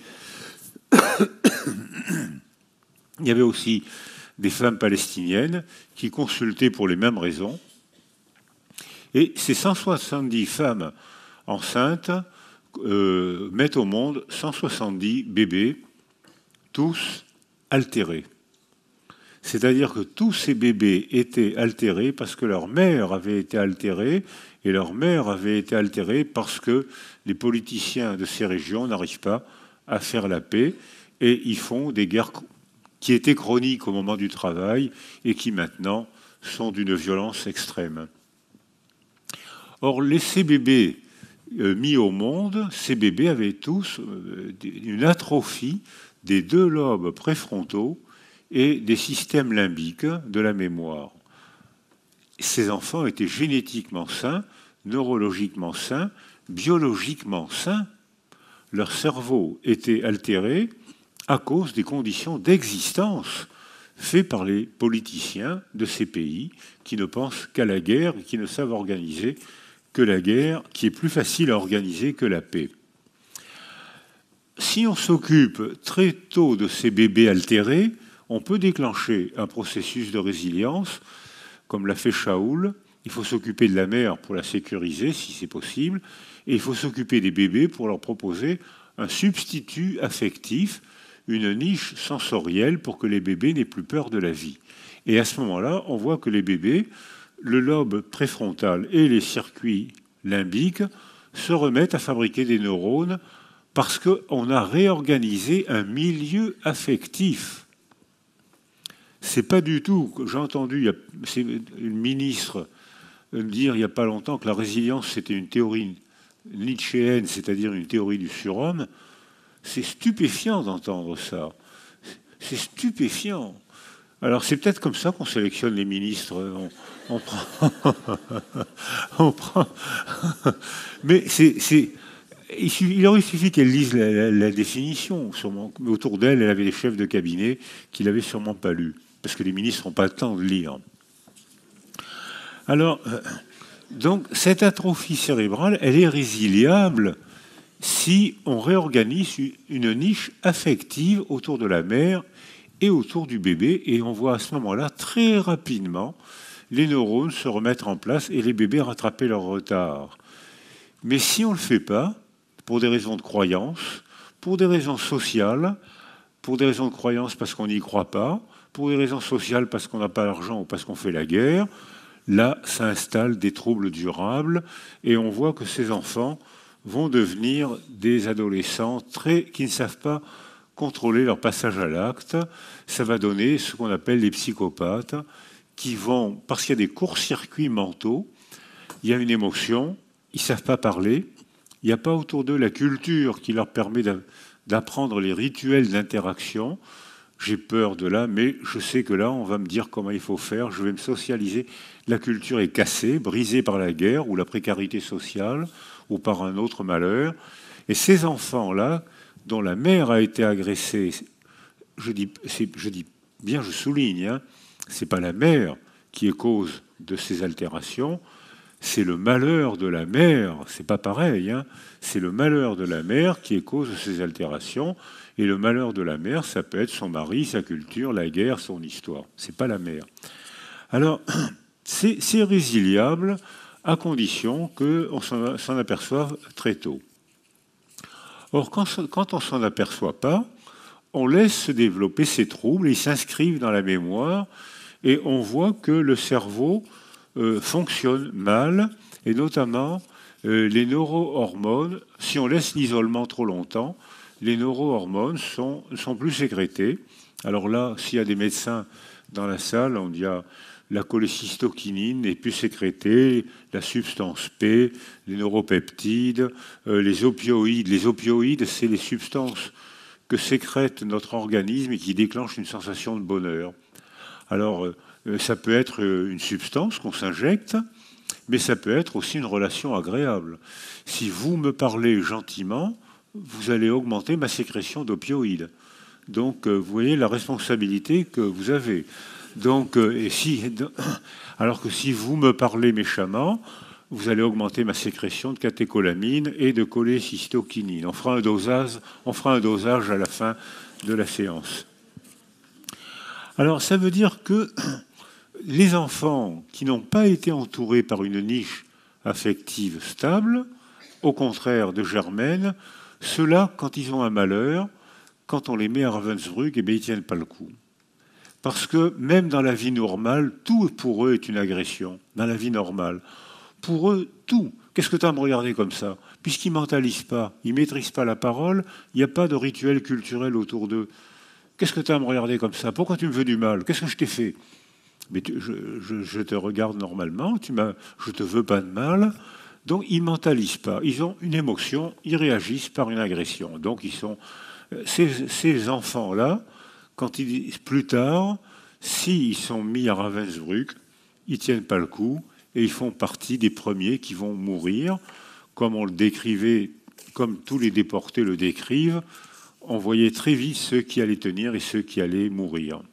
il y avait aussi des femmes palestiniennes qui consultaient pour les mêmes raisons. Et ces cent soixante-dix femmes enceintes euh, mettent au monde cent soixante-dix bébés, tous altérés. C'est-à-dire que tous ces bébés étaient altérés parce que leur mère avait été altérée, et leur mère avait été altérée parce que les politiciens de ces régions n'arrivent pas à faire la paix, et ils font des guerres qui étaient chroniques au moment du travail et qui maintenant sont d'une violence extrême. Or, les, ces bébés euh, mis au monde, ces bébés avaient tous euh, une atrophie des deux lobes préfrontaux et des systèmes limbiques de la mémoire. Ces enfants étaient génétiquement sains, neurologiquement sains, biologiquement sains. Leur cerveau était altéré à cause des conditions d'existence faites par les politiciens de ces pays qui ne pensent qu'à la guerre et qui ne savent organiser que la guerre, qui est plus facile à organiser que la paix. Si on s'occupe très tôt de ces bébés altérés, on peut déclencher un processus de résilience, comme l'a fait Shaul. Il faut s'occuper de la mère pour la sécuriser, si c'est possible, et il faut s'occuper des bébés pour leur proposer un substitut affectif, une niche sensorielle pour que les bébés n'aient plus peur de la vie. Et à ce moment-là, on voit que les bébés, le lobe préfrontal et les circuits limbiques se remettent à fabriquer des neurones parce qu'on a réorganisé un milieu affectif. C'est pas du tout... J'ai entendu une ministre dire il n'y a pas longtemps que la résilience, c'était une théorie nietzschéenne, c'est-à-dire une théorie du surhomme. C'est stupéfiant d'entendre ça. C'est stupéfiant. Alors c'est peut-être comme ça qu'on sélectionne les ministres. On, on prend, on prend. Mais c'est, c'est, il, suffit, il aurait suffi qu'elle lise la, la, la définition. Sûrement. Mais autour d'elle, elle avait des chefs de cabinet qui l'avaient sûrement pas lu, parce que les ministres n'ont pas le temps de lire. Alors, donc cette atrophie cérébrale, elle est résiliable si on réorganise une niche affective autour de la mère et autour du bébé, et on voit à ce moment-là, très rapidement, les neurones se remettre en place et les bébés rattraper leur retard. Mais si on ne le fait pas, pour des raisons de croyance, pour des raisons sociales, pour des raisons de croyance parce qu'on n'y croit pas, pour des raisons sociales parce qu'on n'a pas l'argent ou parce qu'on fait la guerre, là s'installent des troubles durables, et on voit que ces enfants vont devenir des adolescents très, qui ne savent pas contrôler leur passage à l'acte. Ça va donner ce qu'on appelle les psychopathes, qui vont, parce qu'il y a des courts-circuits mentaux, il y a une émotion, ils ne savent pas parler, il n'y a pas autour d'eux la culture qui leur permet d'apprendre les rituels d'interaction. J'ai peur de là, mais je sais que là, on va me dire comment il faut faire, je vais me socialiser. La culture est cassée, brisée par la guerre ou la précarité sociale ou par un autre malheur. Et ces enfants-là, dont la mère a été agressée, je dis, je dis bien, je souligne, hein, c'est pas la mère qui est cause de ces altérations, c'est le malheur de la mère, c'est pas pareil, hein, c'est le malheur de la mère qui est cause de ces altérations, et le malheur de la mère, ça peut être son mari, sa culture, la guerre, son histoire, c'est pas la mère. Alors, c'est, c'est résiliable à condition qu'on s'en aperçoive très tôt. Or, quand, quand on ne s'en aperçoit pas, on laisse se développer ces troubles, ils s'inscrivent dans la mémoire, et on voit que le cerveau euh, fonctionne mal, et notamment euh, les neurohormones, si on laisse l'isolement trop longtemps, les neurohormones sont, sont plus sécrétées. Alors là, s'il y a des médecins dans la salle, on dit, ah, la cholécystokinine n'est plus sécrétée, la substance P, les neuropeptides, euh, les opioïdes. Les opioïdes, c'est les substances que sécrète notre organisme et qui déclenchent une sensation de bonheur. Alors, euh, ça peut être une substance qu'on s'injecte, mais ça peut être aussi une relation agréable. Si vous me parlez gentiment, vous allez augmenter ma sécrétion d'opioïdes. Donc, euh, vous voyez la responsabilité que vous avez. Donc, euh, et si, alors que si vous me parlez méchamment, vous allez augmenter ma sécrétion de catécholamine et de cholécystokinine. On fera un dosage, on fera un dosage à la fin de la séance. Alors, ça veut dire que les enfants qui n'ont pas été entourés par une niche affective stable, au contraire de Germaine, ceux-là, quand ils ont un malheur, quand on les met à Ravensbrück, eh bien, ils ne tiennent pas le coup. Parce que même dans la vie normale, tout pour eux est une agression. Dans la vie normale. Pour eux, tout. Qu'est-ce que tu as à me regarder comme ça? Puisqu'ils ne mentalisent pas, ils ne maîtrisent pas la parole, il n'y a pas de rituel culturel autour d'eux. Qu'est-ce que tu as à me regarder comme ça? Pourquoi tu me veux du mal? Qu'est-ce que je t'ai fait? Mais tu, je, je, je te regarde normalement, tu m'as, je ne te veux pas de mal. Donc, ils ne mentalisent pas. Ils ont une émotion, ils réagissent par une agression. Donc, ils sont... Ces, ces enfants-là, quand ils, plus tard, s'ils sont mis à Ravensbrück, ils ne tiennent pas le coup et ils font partie des premiers qui vont mourir, comme on le décrivait, comme tous les déportés le décrivent. On voyait très vite ceux qui allaient tenir et ceux qui allaient mourir.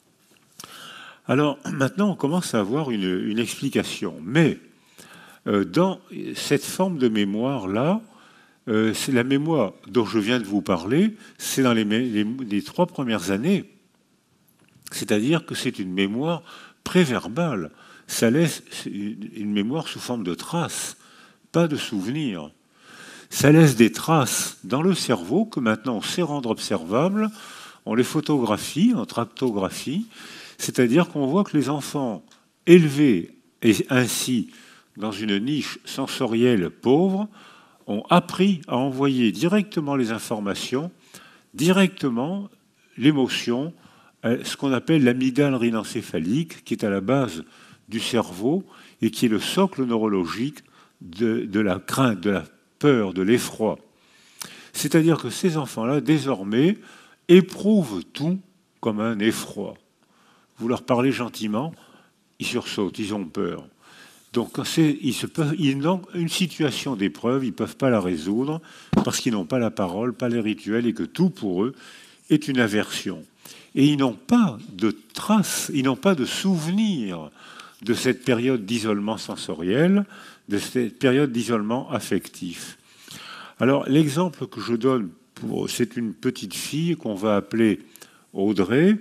Alors, maintenant, on commence à avoir une, une explication. Mais euh, dans cette forme de mémoire-là, Euh, c'est la mémoire dont je viens de vous parler, c'est dans les, les, les trois premières années. C'est-à-dire que c'est une mémoire préverbale. Ça laisse une, une mémoire sous forme de traces, pas de souvenirs. Ça laisse des traces dans le cerveau que maintenant on sait rendre observables. On les photographie en tractographie. C'est-à-dire qu'on voit que les enfants élevés et ainsi dans une niche sensorielle pauvre ont appris à envoyer directement les informations, directement l'émotion, ce qu'on appelle l'amygdale rhinencéphalique, qui est à la base du cerveau et qui est le socle neurologique de, de la crainte, de la peur, de l'effroi. C'est-à-dire que ces enfants-là, désormais, éprouvent tout comme un effroi. Vous leur parlez gentiment, ils sursautent, ils ont peur. Donc, quand c'est, ils se peuvent, ils ont une situation d'épreuve, ils ne peuvent pas la résoudre parce qu'ils n'ont pas la parole, pas les rituels et que tout pour eux est une aversion. Et ils n'ont pas de traces, ils n'ont pas de souvenir de cette période d'isolement sensoriel, de cette période d'isolement affectif. Alors, l'exemple que je donne, pour, c'est une petite fille qu'on va appeler Audrey.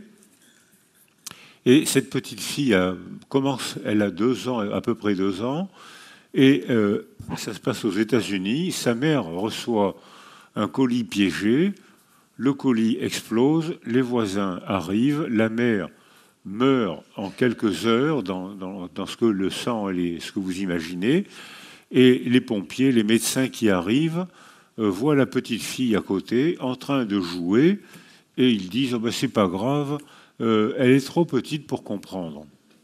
Et cette petite fille a, commence, elle a deux ans, à peu près deux ans, et euh, ça se passe aux États-Unis. Sa mère reçoit un colis piégé, le colis explose, les voisins arrivent, la mère meurt en quelques heures dans, dans, dans ce que le sang, et ce que vous imaginez, et les pompiers, les médecins qui arrivent euh, voient la petite fille à côté en train de jouer, et ils disent oh ben, c'est pas grave. Euh, elle est trop petite pour comprendre.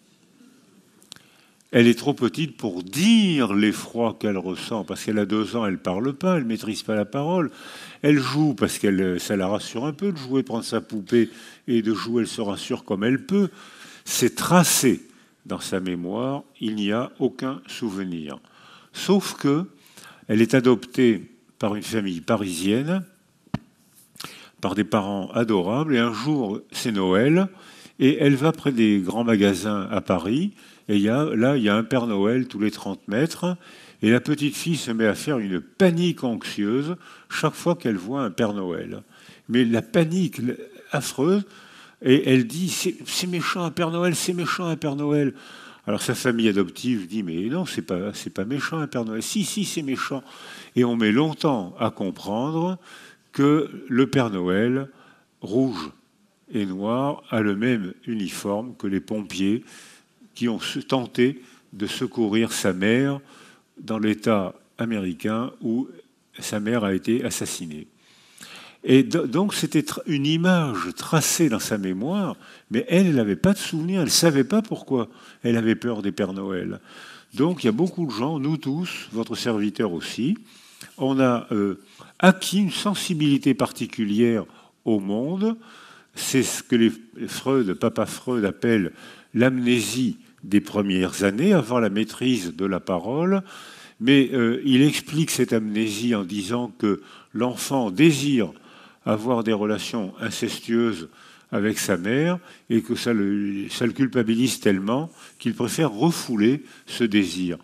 Elle est trop petite pour dire l'effroi qu'elle ressent, parce qu'elle a deux ans, elle ne parle pas, elle ne maîtrise pas la parole. Elle joue parce que ça la rassure un peu de jouer, prendre sa poupée et de jouer, elle se rassure comme elle peut. C'est tracé dans sa mémoire, il n'y a aucun souvenir. Sauf que elle est adoptée par une famille parisienne, par des parents adorables, et un jour, c'est Noël, et elle va près des grands magasins à Paris, et il y a, là, il y a un Père Noël tous les trente mètres, et la petite fille se met à faire une panique anxieuse chaque fois qu'elle voit un Père Noël. Mais la panique affreuse, et elle dit, c'est, c'est méchant un Père Noël, c'est méchant un Père Noël. Alors sa famille adoptive dit, mais non, c'est pas, c'est pas méchant un Père Noël. Si, si, c'est méchant. Et on met longtemps à comprendre que le Père Noël, rouge et noir, a le même uniforme que les pompiers qui ont tenté de secourir sa mère dans l'État américain où sa mère a été assassinée. Et donc c'était une image tracée dans sa mémoire, mais elle, elle n'avait pas de souvenir, elle ne savait pas pourquoi elle avait peur des Pères Noël. Donc il y a beaucoup de gens, nous tous, votre serviteur aussi, on a euh, acquis une sensibilité particulière au monde. C'est ce que les Freud, Papa Freud appelle l'amnésie des premières années, avant la maîtrise de la parole. Mais euh, il explique cette amnésie en disant que l'enfant désire avoir des relations incestueuses avec sa mère et que ça le, ça le culpabilise tellement qu'il préfère refouler ce désir.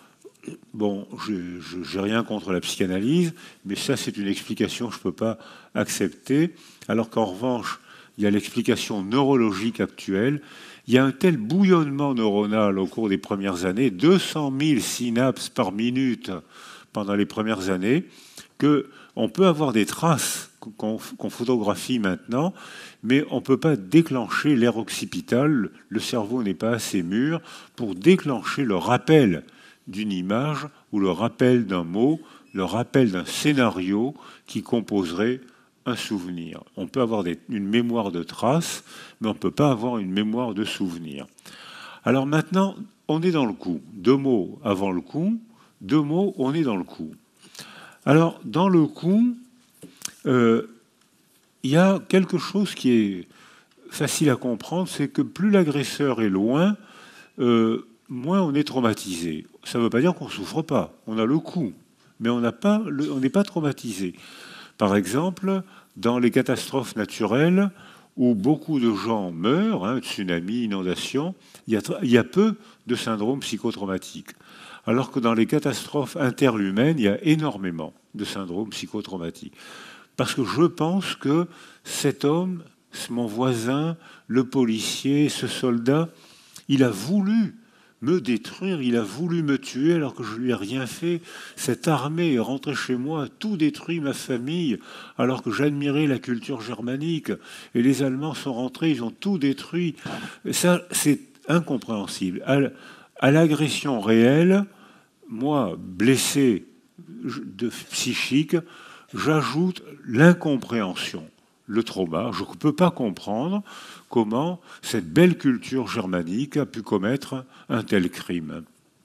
Bon, je n'ai rien contre la psychanalyse, mais ça, c'est une explication que je ne peux pas accepter, alors qu'en revanche, il y a l'explication neurologique actuelle. Il y a un tel bouillonnement neuronal au cours des premières années, deux cent mille synapses par minute pendant les premières années, qu'on peut avoir des traces qu'on qu'on photographie maintenant, mais on ne peut pas déclencher l'aire occipitale. Le cerveau n'est pas assez mûr pour déclencher le rappel d'une image ou le rappel d'un mot, le rappel d'un scénario qui composerait un souvenir. On peut avoir des, une mémoire de traces, mais on ne peut pas avoir une mémoire de souvenir. Alors maintenant, on est dans le coup. Deux mots avant le coup, deux mots, on est dans le coup. Alors, dans le coup, euh, il y a quelque chose qui est facile à comprendre, c'est que plus l'agresseur est loin, euh, moins on est traumatisé. Ça ne veut pas dire qu'on ne souffre pas. On a le coup, mais on n'a pas le, on n'est pas traumatisé. Par exemple, dans les catastrophes naturelles, où beaucoup de gens meurent, hein, tsunami, inondation, il y, a, il y a peu de syndromes psychotraumatiques. Alors que dans les catastrophes interhumaines, il y a énormément de syndromes psychotraumatiques. Parce que je pense que cet homme, mon voisin, le policier, ce soldat, il a voulu me détruire, il a voulu me tuer alors que je lui ai rien fait. Cette armée est rentrée chez moi, a tout détruit, ma famille, alors que j'admirais la culture germanique. Et les Allemands sont rentrés, ils ont tout détruit. Ça, c'est incompréhensible. À, à l'agression réelle, moi, blessé de psychique, j'ajoute l'incompréhension, le trauma. Je ne peux pas comprendre comment cette belle culture germanique a pu commettre un tel crime.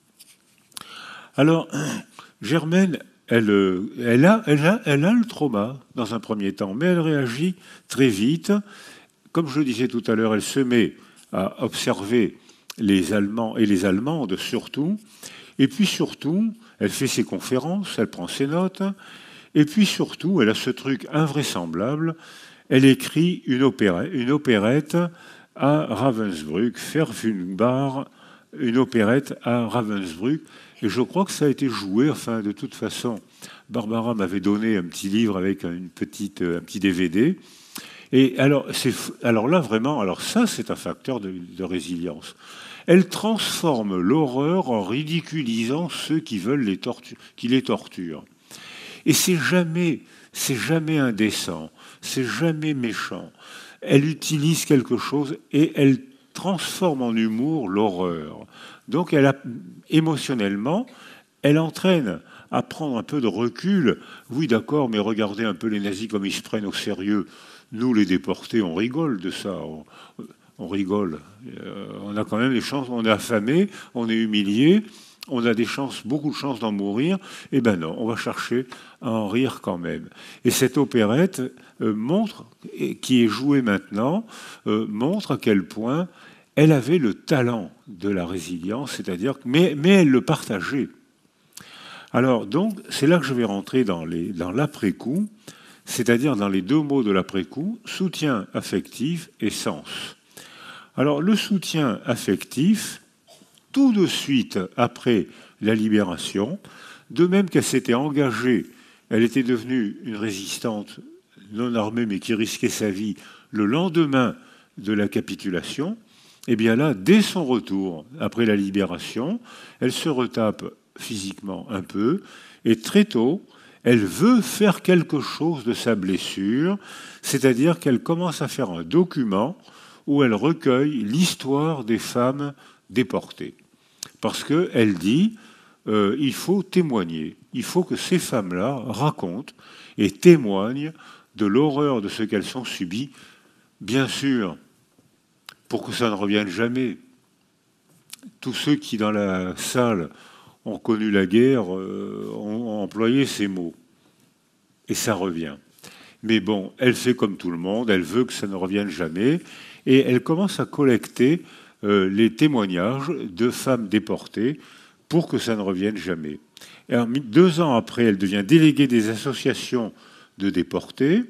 Alors, Germaine, elle, elle, a, elle, a, elle a le trauma dans un premier temps, mais elle réagit très vite. Comme je le disais tout à l'heure, elle se met à observer les Allemands et les Allemandes surtout. Et puis surtout, elle fait ses conférences, elle prend ses notes. Et puis surtout, elle a ce truc invraisemblable. Elle écrit une opérette, une opérette à Ravensbrück, Verfügbar, une opérette à Ravensbrück. Et je crois que ça a été joué, enfin, de toute façon, Barbara m'avait donné un petit livre avec une petite, un petit D V D. Et alors, c'est, alors là, vraiment, alors ça, c'est un facteur de, de résilience. Elle transforme l'horreur en ridiculisant ceux qui veulent les torturer, qui les torturent. Et c'est jamais, c'est jamais indécent, c'est jamais méchant. Elle utilise quelque chose et elle transforme en humour l'horreur. Donc, elle a, émotionnellement, elle entraîne à prendre un peu de recul. Oui, d'accord, mais regardez un peu les nazis comme ils se prennent au sérieux. Nous, les déportés, on rigole de ça. On, on rigole. Euh, on a quand même des chances. On est affamé, on est humilié. On a des chances, beaucoup de chances d'en mourir. Eh ben non, on va chercher à en rire quand même. Et cette opérette euh, montre, et qui est jouée maintenant, euh, montre à quel point elle avait le talent de la résilience, c'est-à-dire, mais, mais elle le partageait. Alors donc, c'est là que je vais rentrer dans, les, dans l'après-coup, c'est-à-dire dans les deux mots de l'après-coup, soutien affectif et sens. Alors le soutien affectif, tout de suite après la libération, de même qu'elle s'était engagée, elle était devenue une résistante non armée mais qui risquait sa vie le lendemain de la capitulation, et bien là, dès son retour, après la libération, elle se retape physiquement un peu, et très tôt, elle veut faire quelque chose de sa blessure, c'est-à-dire qu'elle commence à faire un document où elle recueille l'histoire des femmes déportées. Parce qu'elle dit, euh, il faut témoigner, il faut que ces femmes-là racontent et témoignent de l'horreur de ce qu'elles ont subi, bien sûr, pour que ça ne revienne jamais. Tous ceux qui, dans la salle, ont connu la guerre, euh, ont employé ces mots. Et ça revient. Mais bon, elle fait comme tout le monde, elle veut que ça ne revienne jamais, et elle commence à collecter euh, les témoignages de femmes déportées pour que ça ne revienne jamais. Et alors, deux ans après, elle devient déléguée des associations de déportés.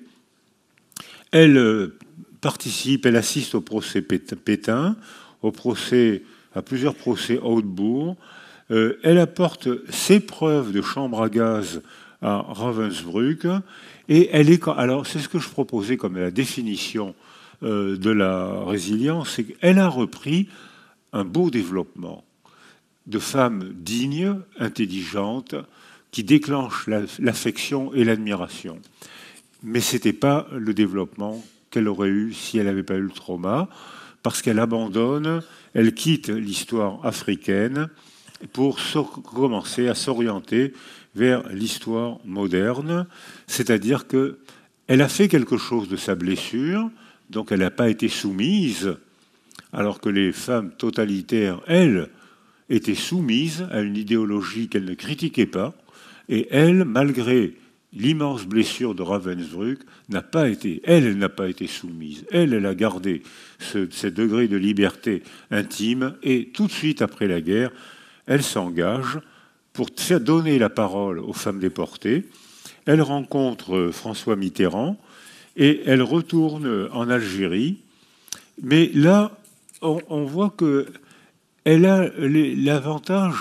Elle euh, participe, elle assiste au procès Pétain, au procès, à plusieurs procès à Hautebourg. Euh, elle apporte ses preuves de chambre à gaz à Ravensbrück. Et elle est, alors c'est ce que je proposais comme la définition euh, de la résilience, c'est qu'elle a repris un beau développement de femmes dignes, intelligentes, qui déclenchent l'affection et l'admiration. Mais ce n'était pas le développement qu'elle aurait eu si elle n'avait pas eu le trauma, parce qu'elle abandonne, elle quitte l'histoire africaine pour commencer à s'orienter vers l'histoire moderne, c'est-à-dire qu'elle a fait quelque chose de sa blessure, donc elle n'a pas été soumise, alors que les femmes totalitaires, elles, étaient soumises à une idéologie qu'elles ne critiquaient pas, et elle, malgré l'immense blessure de Ravensbrück, n'a pas été, elle, elle n'a pas été soumise. Elle, elle a gardé ce, ce degré de liberté intime, et tout de suite après la guerre, elle s'engage pour faire donner la parole aux femmes déportées. Elle rencontre François Mitterrand et elle retourne en Algérie. Mais là, on, on voit qu'elle a l'avantage,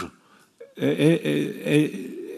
elle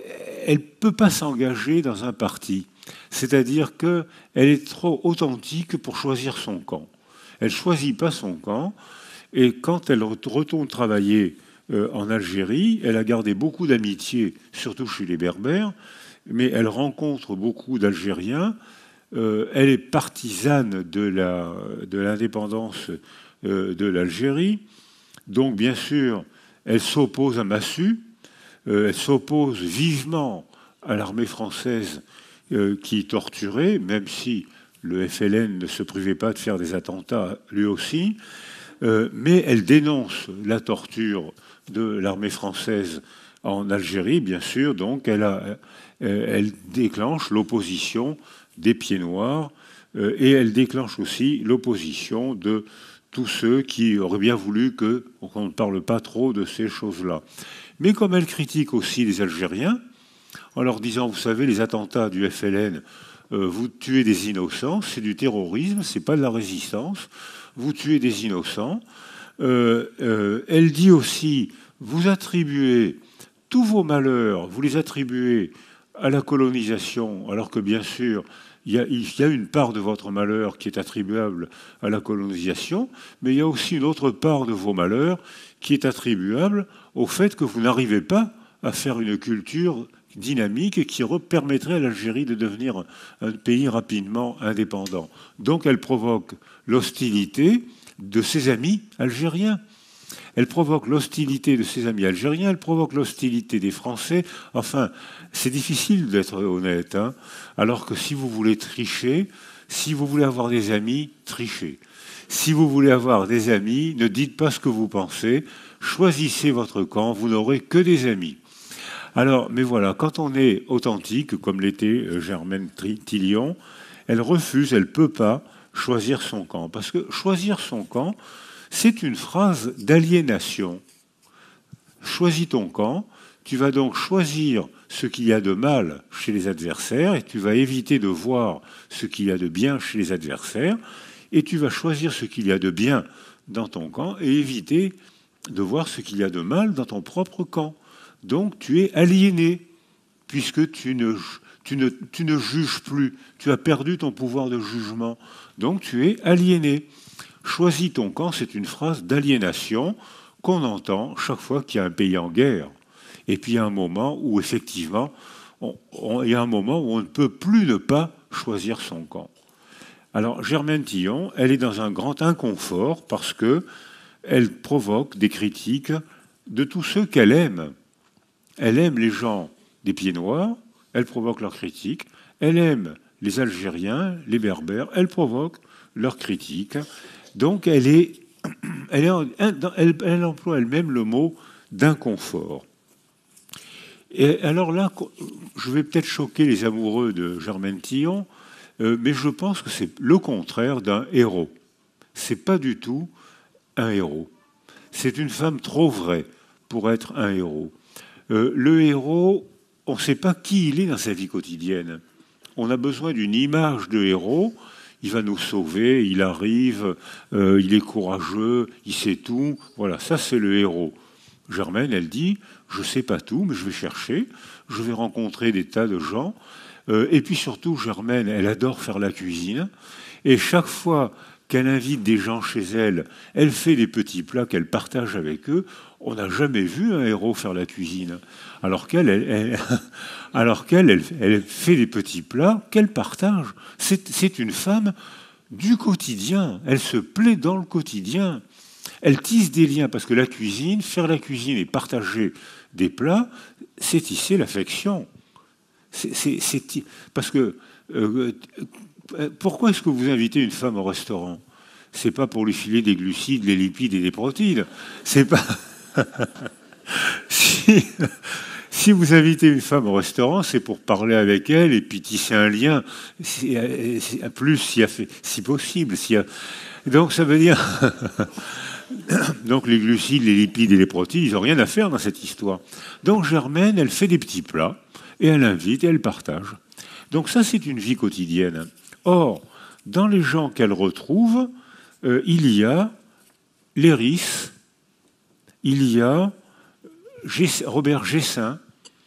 ne peut pas s'engager dans un parti. C'est-à-dire qu'elle est trop authentique pour choisir son camp. Elle ne choisit pas son camp. Et quand elle retourne travailler en Algérie, elle a gardé beaucoup d'amitié, surtout chez les Berbères, mais elle rencontre beaucoup d'Algériens. Euh, elle est partisane de la, de l'indépendance euh, de l'Algérie. Donc, bien sûr, elle s'oppose à Massu, euh, elle s'oppose vivement à l'armée française euh, qui torturait, même si le F L N ne se privait pas de faire des attentats lui aussi. Euh, mais elle dénonce la torture de l'armée française en Algérie, bien sûr. Donc, elle, a, elle déclenche l'opposition des Pieds Noirs euh, et elle déclenche aussi l'opposition de tous ceux qui auraient bien voulu qu'on ne parle pas trop de ces choses-là. Mais comme elle critique aussi les Algériens, en leur disant, vous savez, les attentats du F L N, euh, vous tuez des innocents, c'est du terrorisme, c'est pas de la résistance, vous tuez des innocents. Euh, euh, elle dit aussi, vous attribuez tous vos malheurs, vous les attribuez à la colonisation, alors que bien sûr, il y a, il y a une part de votre malheur qui est attribuable à la colonisation, mais il y a aussi une autre part de vos malheurs qui est attribuable au fait que vous n'arrivez pas à faire une culture dynamique qui permettrait à l'Algérie de devenir un pays rapidement indépendant. Donc elle provoque l'hostilité de ses amis algériens. Elle provoque l'hostilité de ses amis algériens, elle provoque l'hostilité des Français. Enfin, c'est difficile d'être honnête, hein, alors que si vous voulez tricher, si vous voulez avoir des amis, trichez. Si vous voulez avoir des amis, ne dites pas ce que vous pensez, choisissez votre camp, vous n'aurez que des amis. Alors, mais voilà, quand on est authentique, comme l'était Germaine Tillion, elle refuse, elle ne peut pas choisir son camp. Parce que choisir son camp, c'est une phrase d'aliénation. Choisis ton camp, tu vas donc choisir ce qu'il y a de mal chez les adversaires et tu vas éviter de voir ce qu'il y a de bien chez les adversaires et tu vas choisir ce qu'il y a de bien dans ton camp et éviter de voir ce qu'il y a de mal dans ton propre camp. Donc tu es aliéné puisque tu ne, tu ne, tu ne juges plus. Tu as perdu ton pouvoir de jugement. Donc tu es aliéné. Choisis ton camp, c'est une phrase d'aliénation qu'on entend chaque fois qu'il y a un pays en guerre. Et puis il y a un moment où, effectivement, on, on, il y a un moment où on ne peut plus ne pas choisir son camp. Alors, Germaine Tillion, elle est dans un grand inconfort parce qu'elle provoque des critiques de tous ceux qu'elle aime. Elle aime les gens des Pieds Noirs, elle provoque leurs critiques, elle aime les Algériens, les Berbères, elle provoque leur critique. Donc elle, est, elle, est, elle, elle emploie elle-même le mot d'inconfort. Et alors là, je vais peut-être choquer les amoureux de Germaine Tillon, euh, mais je pense que c'est le contraire d'un héros. C'est pas du tout un héros. C'est une femme trop vraie pour être un héros. Euh, le héros, on ne sait pas qui il est dans sa vie quotidienne. On a besoin d'une image de héros. Il va nous sauver, il arrive, euh, il est courageux, il sait tout. Voilà, ça c'est le héros. Germaine, elle dit, je ne sais pas tout, mais je vais chercher, je vais rencontrer des tas de gens. Euh, et puis surtout, Germaine, elle adore faire la cuisine. Et chaque fois qu'elle invite des gens chez elle, elle fait des petits plats qu'elle partage avec eux. On n'a jamais vu un héros faire la cuisine. Alors qu'elle, elle, elle, alors qu'elle, elle, elle fait des petits plats qu'elle partage. C'est, c'est une femme du quotidien. Elle se plaît dans le quotidien. Elle tisse des liens, parce que la cuisine, faire la cuisine et partager des plats, c'est tisser l'affection. C'est, c'est, c'est, parce que euh, pourquoi est-ce que vous invitez une femme au restaurant? C'est pas pour lui filer des glucides, des lipides et des protéines. C'est pas. si, si vous invitez une femme au restaurant, c'est pour parler avec elle et puis tisser un lien, c'est, c'est, plus si, si possible. Si, donc ça veut dire. Donc les glucides, les lipides et les protéines, ils n'ont rien à faire dans cette histoire. Donc Germaine, elle fait des petits plats, et elle invite, et elle partage. Donc ça, c'est une vie quotidienne. Or, dans les gens qu'elle retrouve, euh, il y a Léris, il y a Gess- Robert Gessin,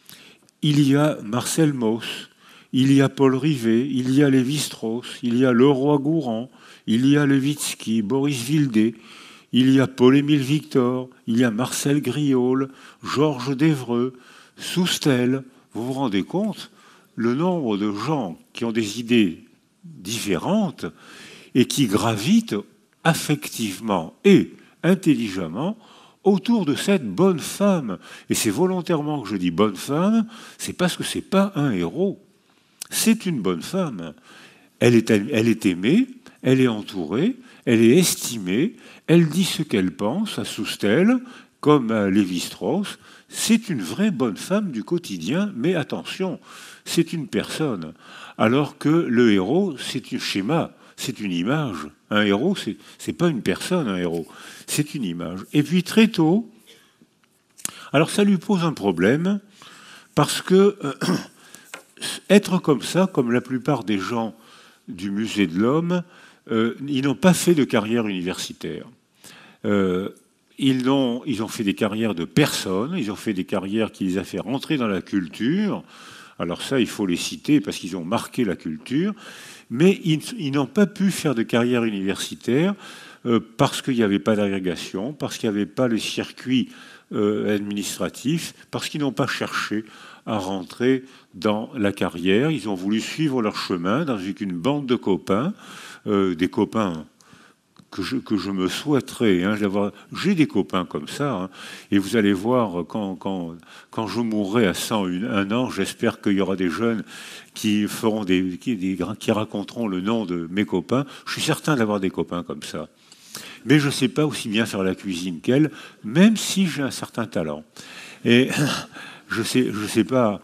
il y a Marcel Mauss, il y a Paul Rivet, il y a Lévi-Strauss, il y a Leroy-Gourand, il y a Levitsky, Boris Vildé, il y a Paul-Émile Victor, il y a Marcel Griaule, Georges d'Evreux, Soustel. Vous vous rendez compte le nombre de gens qui ont des idées différentes et qui gravitent affectivement et intelligemment autour de cette bonne femme. Et c'est volontairement que je dis bonne femme, c'est parce que c'est pas un héros. C'est une bonne femme. Elle est, elle est aimée, elle est entourée, elle est estimée, elle dit ce qu'elle pense à Soustel, comme à Lévi-Strauss. C'est une vraie bonne femme du quotidien, mais attention, c'est une personne. Alors que le héros, c'est un schéma, c'est une image. Un héros, c'est, c'est pas une personne, un héros, c'est une image. Et puis très tôt, alors ça lui pose un problème, parce que euh, être comme ça, comme la plupart des gens du Musée de l'Homme, euh, ils n'ont pas fait de carrière universitaire. Euh, ils, ont, ils ont fait des carrières de personnes, ils ont fait des carrières qui les a fait rentrer dans la culture. Alors ça, il faut les citer parce qu'ils ont marqué la culture. Mais ils, ils n'ont pas pu faire de carrière universitaire euh, parce qu'il n'y avait pas d'agrégation, parce qu'il n'y avait pas le circuit euh, administratif, parce qu'ils n'ont pas cherché à rentrer dans la carrière. Ils ont voulu suivre leur chemin dans une bande de copains, euh, des copains que je, que je me souhaiterais. Hein, j'ai des copains comme ça. Hein, et vous allez voir, quand, quand, quand je mourrai à cent un ans, j'espère qu'il y aura des jeunes qui, feront des, qui, des, qui raconteront le nom de mes copains. Je suis certain d'avoir des copains comme ça. Mais je ne sais pas aussi bien faire la cuisine qu'elle, même si j'ai un certain talent. Et je ne sais, je sais pas...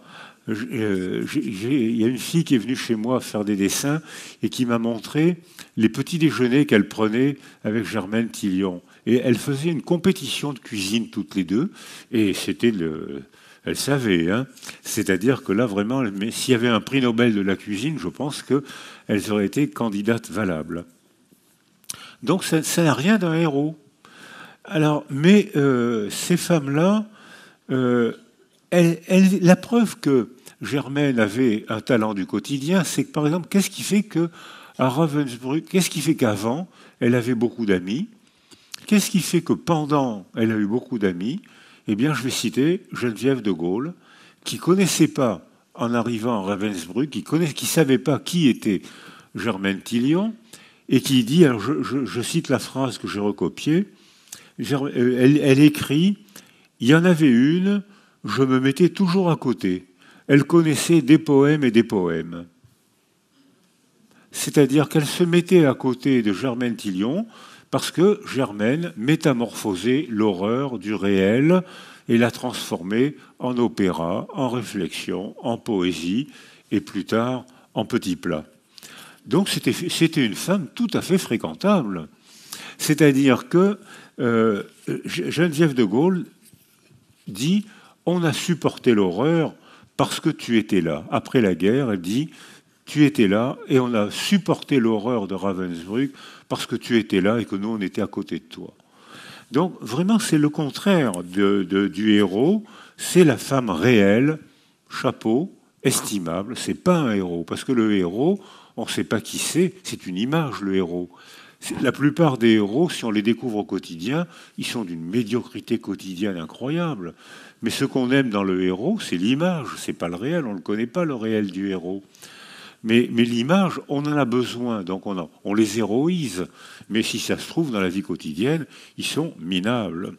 Il y a une fille qui est venue chez moi faire des dessins et qui m'a montré les petits déjeuners qu'elle prenait avec Germaine Tillon. Et elle faisait une compétition de cuisine toutes les deux. Et c'était le... Elle savait, hein. C'est-à-dire que là, vraiment, mais s'il y avait un prix Nobel de la cuisine, je pense qu'elles auraient été candidates valables. Donc ça, ça n'a rien d'un héros. Alors, mais euh, ces femmes-là, euh, elle, elle, la preuve que Germaine avait un talent du quotidien, c'est que, par exemple, qu'est-ce qui fait que à Ravensbrück, qu'est-ce qui fait qu'avant, elle avait beaucoup d'amis? Qu'est-ce qui fait que pendant, elle a eu beaucoup d'amis? Eh bien, je vais citer Geneviève de Gaulle, qui ne connaissait pas, en arrivant à Ravensbrück, qui ne qui savait pas qui était Germaine Tillon, et qui dit, alors je, je, je cite la phrase que j'ai recopiée, elle, elle écrit « Il y en avait une, je me mettais toujours à côté. Elle connaissait des poèmes et des poèmes. » c'est-à-dire qu'elle se mettait à côté de Germaine Tillion parce que Germaine métamorphosait l'horreur du réel et la transformait en opéra, en réflexion, en poésie et plus tard en petit plat. Donc c'était, c'était une femme tout à fait fréquentable. C'est-à-dire que euh, Geneviève de Gaulle dit « On a supporté l'horreur parce que tu étais là ». Après la guerre, elle dit « Tu étais là et on a supporté l'horreur de Ravensbrück parce que tu étais là et que nous, on était à côté de toi ». Donc vraiment, c'est le contraire de, de, du héros. C'est la femme réelle, chapeau, estimable. C'est pas un héros, parce que le héros, on ne sait pas qui c'est. C'est une image, le héros. La plupart des héros, si on les découvre au quotidien, ils sont d'une médiocrité quotidienne incroyable. Mais ce qu'on aime dans le héros, c'est l'image, c'est pas le réel. On ne connaît pas le réel du héros. Mais, mais l'image, on en a besoin, donc on, en, on les héroïse. Mais si ça se trouve, dans la vie quotidienne, ils sont minables.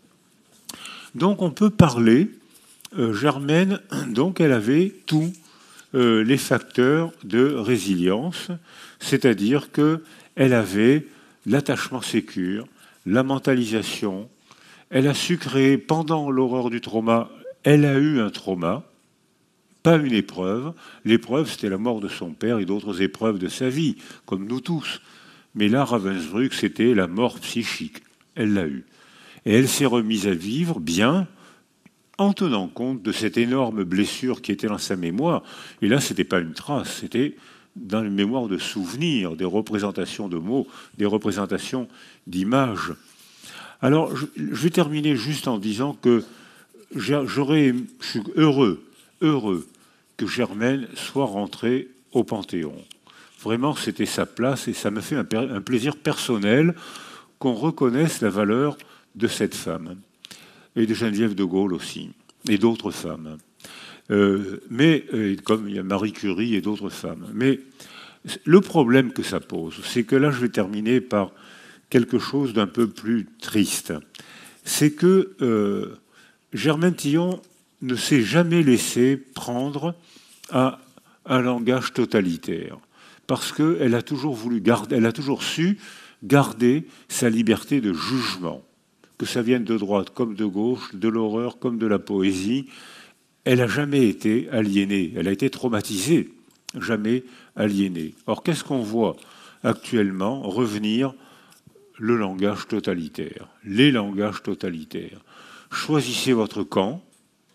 Donc on peut parler, euh, Germaine, donc elle avait tous euh, les facteurs de résilience, c'est-à-dire qu'elle avait l'attachement sécure, la mentalisation, elle a su créer, pendant l'horreur du trauma, elle a eu un trauma, pas une épreuve. L'épreuve, c'était la mort de son père et d'autres épreuves de sa vie, comme nous tous. Mais là, Ravensbrück, c'était la mort psychique. Elle l'a eue. Et elle s'est remise à vivre bien en tenant compte de cette énorme blessure qui était dans sa mémoire. Et là, ce n'était pas une trace, c'était dans une mémoire de souvenirs, des représentations de mots, des représentations d'images. Alors, je vais terminer juste en disant que j'aurais, je suis heureux, heureux que Germaine soit rentrée au Panthéon. Vraiment, c'était sa place et ça me fait un, un plaisir personnel qu'on reconnaisse la valeur de cette femme et de Geneviève de Gaulle aussi, et d'autres femmes. Euh, mais, euh, comme il y a Marie Curie et d'autres femmes. Mais le problème que ça pose, c'est que là, je vais terminer par quelque chose d'un peu plus triste. C'est que euh, Germaine Tillion ne s'est jamais laissé prendre à un langage totalitaire, parce qu'elle a toujours voulu garder, elle a toujours su garder sa liberté de jugement, que ça vienne de droite comme de gauche, de l'horreur comme de la poésie. Elle n'a jamais été aliénée, elle a été traumatisée, jamais aliénée. Or, qu'est-ce qu'on voit actuellement revenir? Le langage totalitaire, les langages totalitaires. Choisissez votre camp.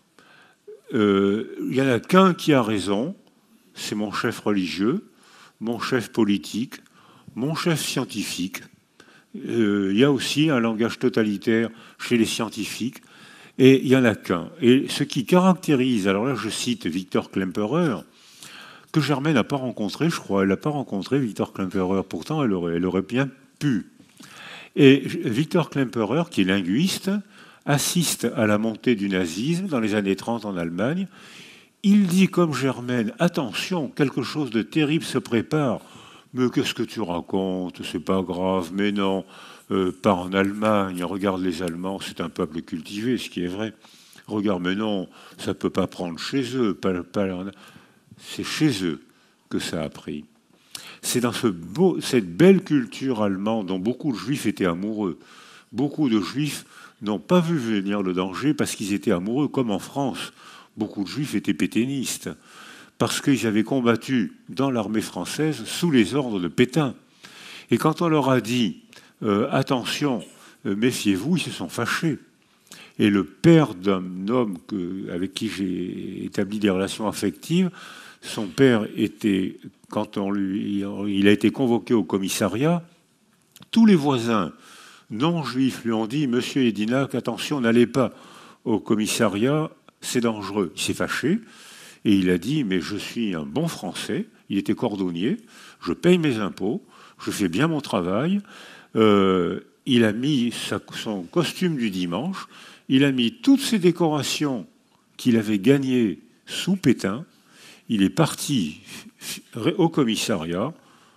Il euh, n'y en a qu'un qui a raison, c'est mon chef religieux, mon chef politique, mon chef scientifique. Euh, il y a aussi un langage totalitaire chez les scientifiques, et il n'y en a qu'un. Et ce qui caractérise, alors là je cite Victor Klemperer, que Germaine n'a pas rencontré, je crois, elle n'a pas rencontré Victor Klemperer, pourtant elle aurait, elle aurait bien pu. Et Victor Klemperer, qui est linguiste, assiste à la montée du nazisme dans les années trente en Allemagne. Il dit comme Germaine, attention, quelque chose de terrible se prépare. Mais qu'est-ce que tu racontes? C'est pas grave, mais non, euh, pas en Allemagne. Regarde les Allemands, c'est un peuple cultivé, ce qui est vrai. Regarde, mais non, ça peut pas prendre chez eux. Pas, pas, c'est chez eux que ça a pris. C'est dans ce beau, cette belle culture allemande dont beaucoup de juifs étaient amoureux. Beaucoup de juifs n'ont pas vu venir le danger parce qu'ils étaient amoureux, comme en France. Beaucoup de juifs étaient pétainistes, parce qu'ils avaient combattu dans l'armée française sous les ordres de Pétain. Et quand on leur a dit euh, « attention, euh, méfiez-vous », ils se sont fâchés. Et le père d'un homme que, avec qui j'ai établi des relations affectives, son père était, quand on lui, il a été convoqué au commissariat, tous les voisins non-juifs lui ont dit « Monsieur Edinac, attention, n'allez pas au commissariat, c'est dangereux ». Il s'est fâché et il a dit « Mais je suis un bon Français ». Il était cordonnier, je paye mes impôts, je fais bien mon travail. Euh, il a mis sa, son costume du dimanche, il a mis toutes ses décorations qu'il avait gagnées sous Pétain. Il est parti au commissariat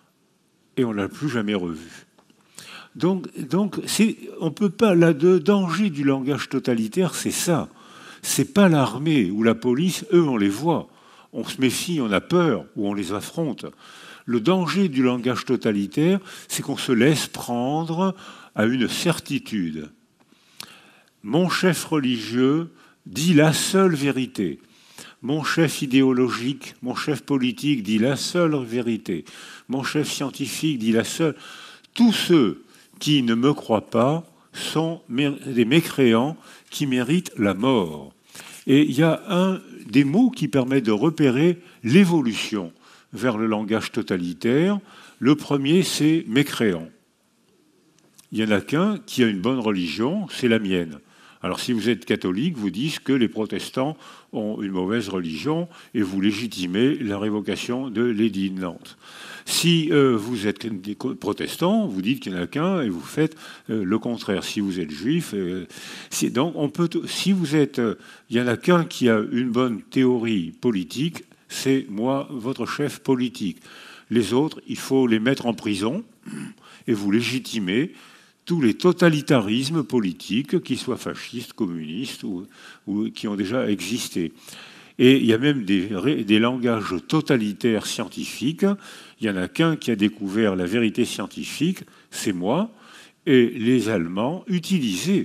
et on ne l'a plus jamais revu. Donc, donc on peut pas. Là, le danger du langage totalitaire, c'est ça. C'est pas l'armée ou la police. Eux, on les voit. On se méfie, on a peur ou on les affronte. Le danger du langage totalitaire, c'est qu'on se laisse prendre à une certitude. Mon chef religieux dit la seule vérité. Mon chef idéologique, mon chef politique dit la seule vérité. Mon chef scientifique dit la seule... Tous ceux qui ne me croient pas sont des mécréants qui méritent la mort. Et il y a un des mots qui permet de repérer l'évolution vers le langage totalitaire. Le premier, c'est mécréant. Il n'y en a qu'un qui a une bonne religion, c'est la mienne. Alors si vous êtes catholique, vous dites que les protestants ont une mauvaise religion et vous légitimez la révocation de l'édit de Nantes. Si euh, vous êtes protestant, vous dites qu'il n'y en a qu'un et vous faites euh, le contraire. Si vous êtes juif, euh, si, donc on peut, si vous êtes, euh, il n'y en a qu'un qui a une bonne théorie politique, c'est moi, votre chef politique. Les autres, il faut les mettre en prison et vous légitimez tous les totalitarismes politiques, qu'ils soient fascistes, communistes ou, ou qui ont déjà existé. Et il y a même des, des langages totalitaires scientifiques. Il n'y en a qu'un qui a découvert la vérité scientifique, c'est moi. Et les Allemands utilisaient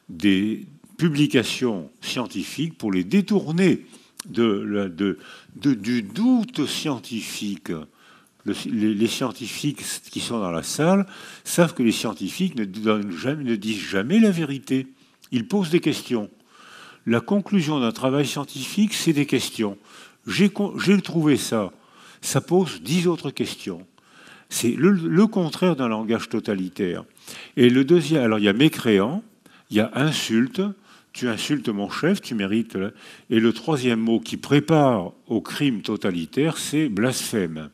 des publications scientifiques pour les détourner de, de, de, du doute scientifique. Le, les, les scientifiques qui sont dans la salle savent que les scientifiques ne, donnent jamais, ne disent jamais la vérité. Ils posent des questions. La conclusion d'un travail scientifique, c'est des questions. J'ai, j'ai trouvé ça. Ça pose dix autres questions. C'est le, le contraire d'un langage totalitaire. Et le deuxième, alors il y a mécréant, il y a insulte. Tu insultes mon chef, tu mérites. Et le troisième mot qui prépare au crime totalitaire, c'est blasphème.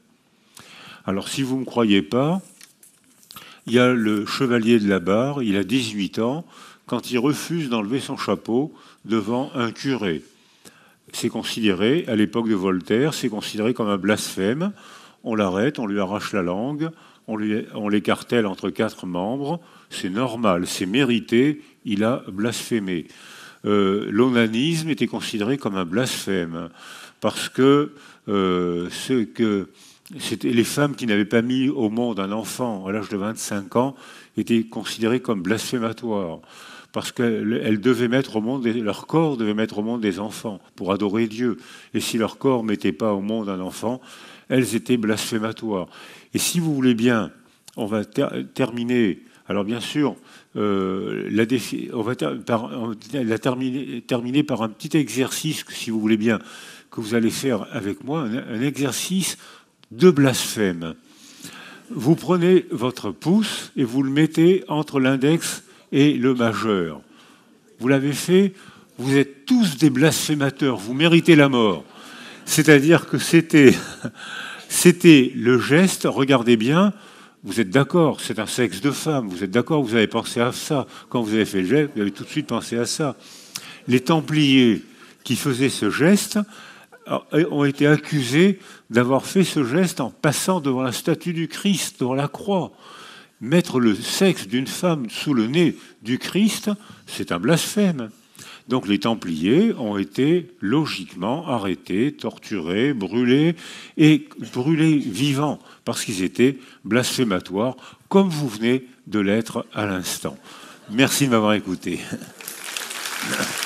Alors, si vous ne me croyez pas, il y a le chevalier de la Barre, il a dix-huit ans, quand il refuse d'enlever son chapeau devant un curé. C'est considéré, à l'époque de Voltaire, c'est considéré comme un blasphème. On l'arrête, on lui arrache la langue, on, lui, on l'écartèle entre quatre membres. C'est normal, c'est mérité, il a blasphémé. Euh, l'onanisme était considéré comme un blasphème, parce que euh, ce que... C'était les femmes qui n'avaient pas mis au monde un enfant à l'âge de vingt-cinq ans étaient considérées comme blasphématoires parce qu'elles devaient mettre au monde, leur corps devait mettre au monde des enfants pour adorer Dieu. Et si leur corps ne mettait pas au monde un enfant, elles étaient blasphématoires. Et si vous voulez bien, on va ter- terminer. Alors bien sûr, euh, la défi- on va ter- par, on la terminer, terminer par un petit exercice, si vous voulez bien, que vous allez faire avec moi, un, un exercice de blasphème. Vous prenez votre pouce et vous le mettez entre l'index et le majeur. Vous l'avez fait, vous êtes tous des blasphémateurs, vous méritez la mort. C'est-à-dire que c'était, c'était le geste, regardez bien, vous êtes d'accord, c'est un sexe de femme, vous êtes d'accord, vous avez pensé à ça. Quand vous avez fait le geste, vous avez tout de suite pensé à ça. Les Templiers qui faisaient ce geste ont été accusés d'avoir fait ce geste en passant devant la statue du Christ, devant la croix. Mettre le sexe d'une femme sous le nez du Christ, c'est un blasphème. Donc les Templiers ont été logiquement arrêtés, torturés, brûlés, et brûlés vivants, parce qu'ils étaient blasphématoires, comme vous venez de l'être à l'instant. Merci de m'avoir écouté.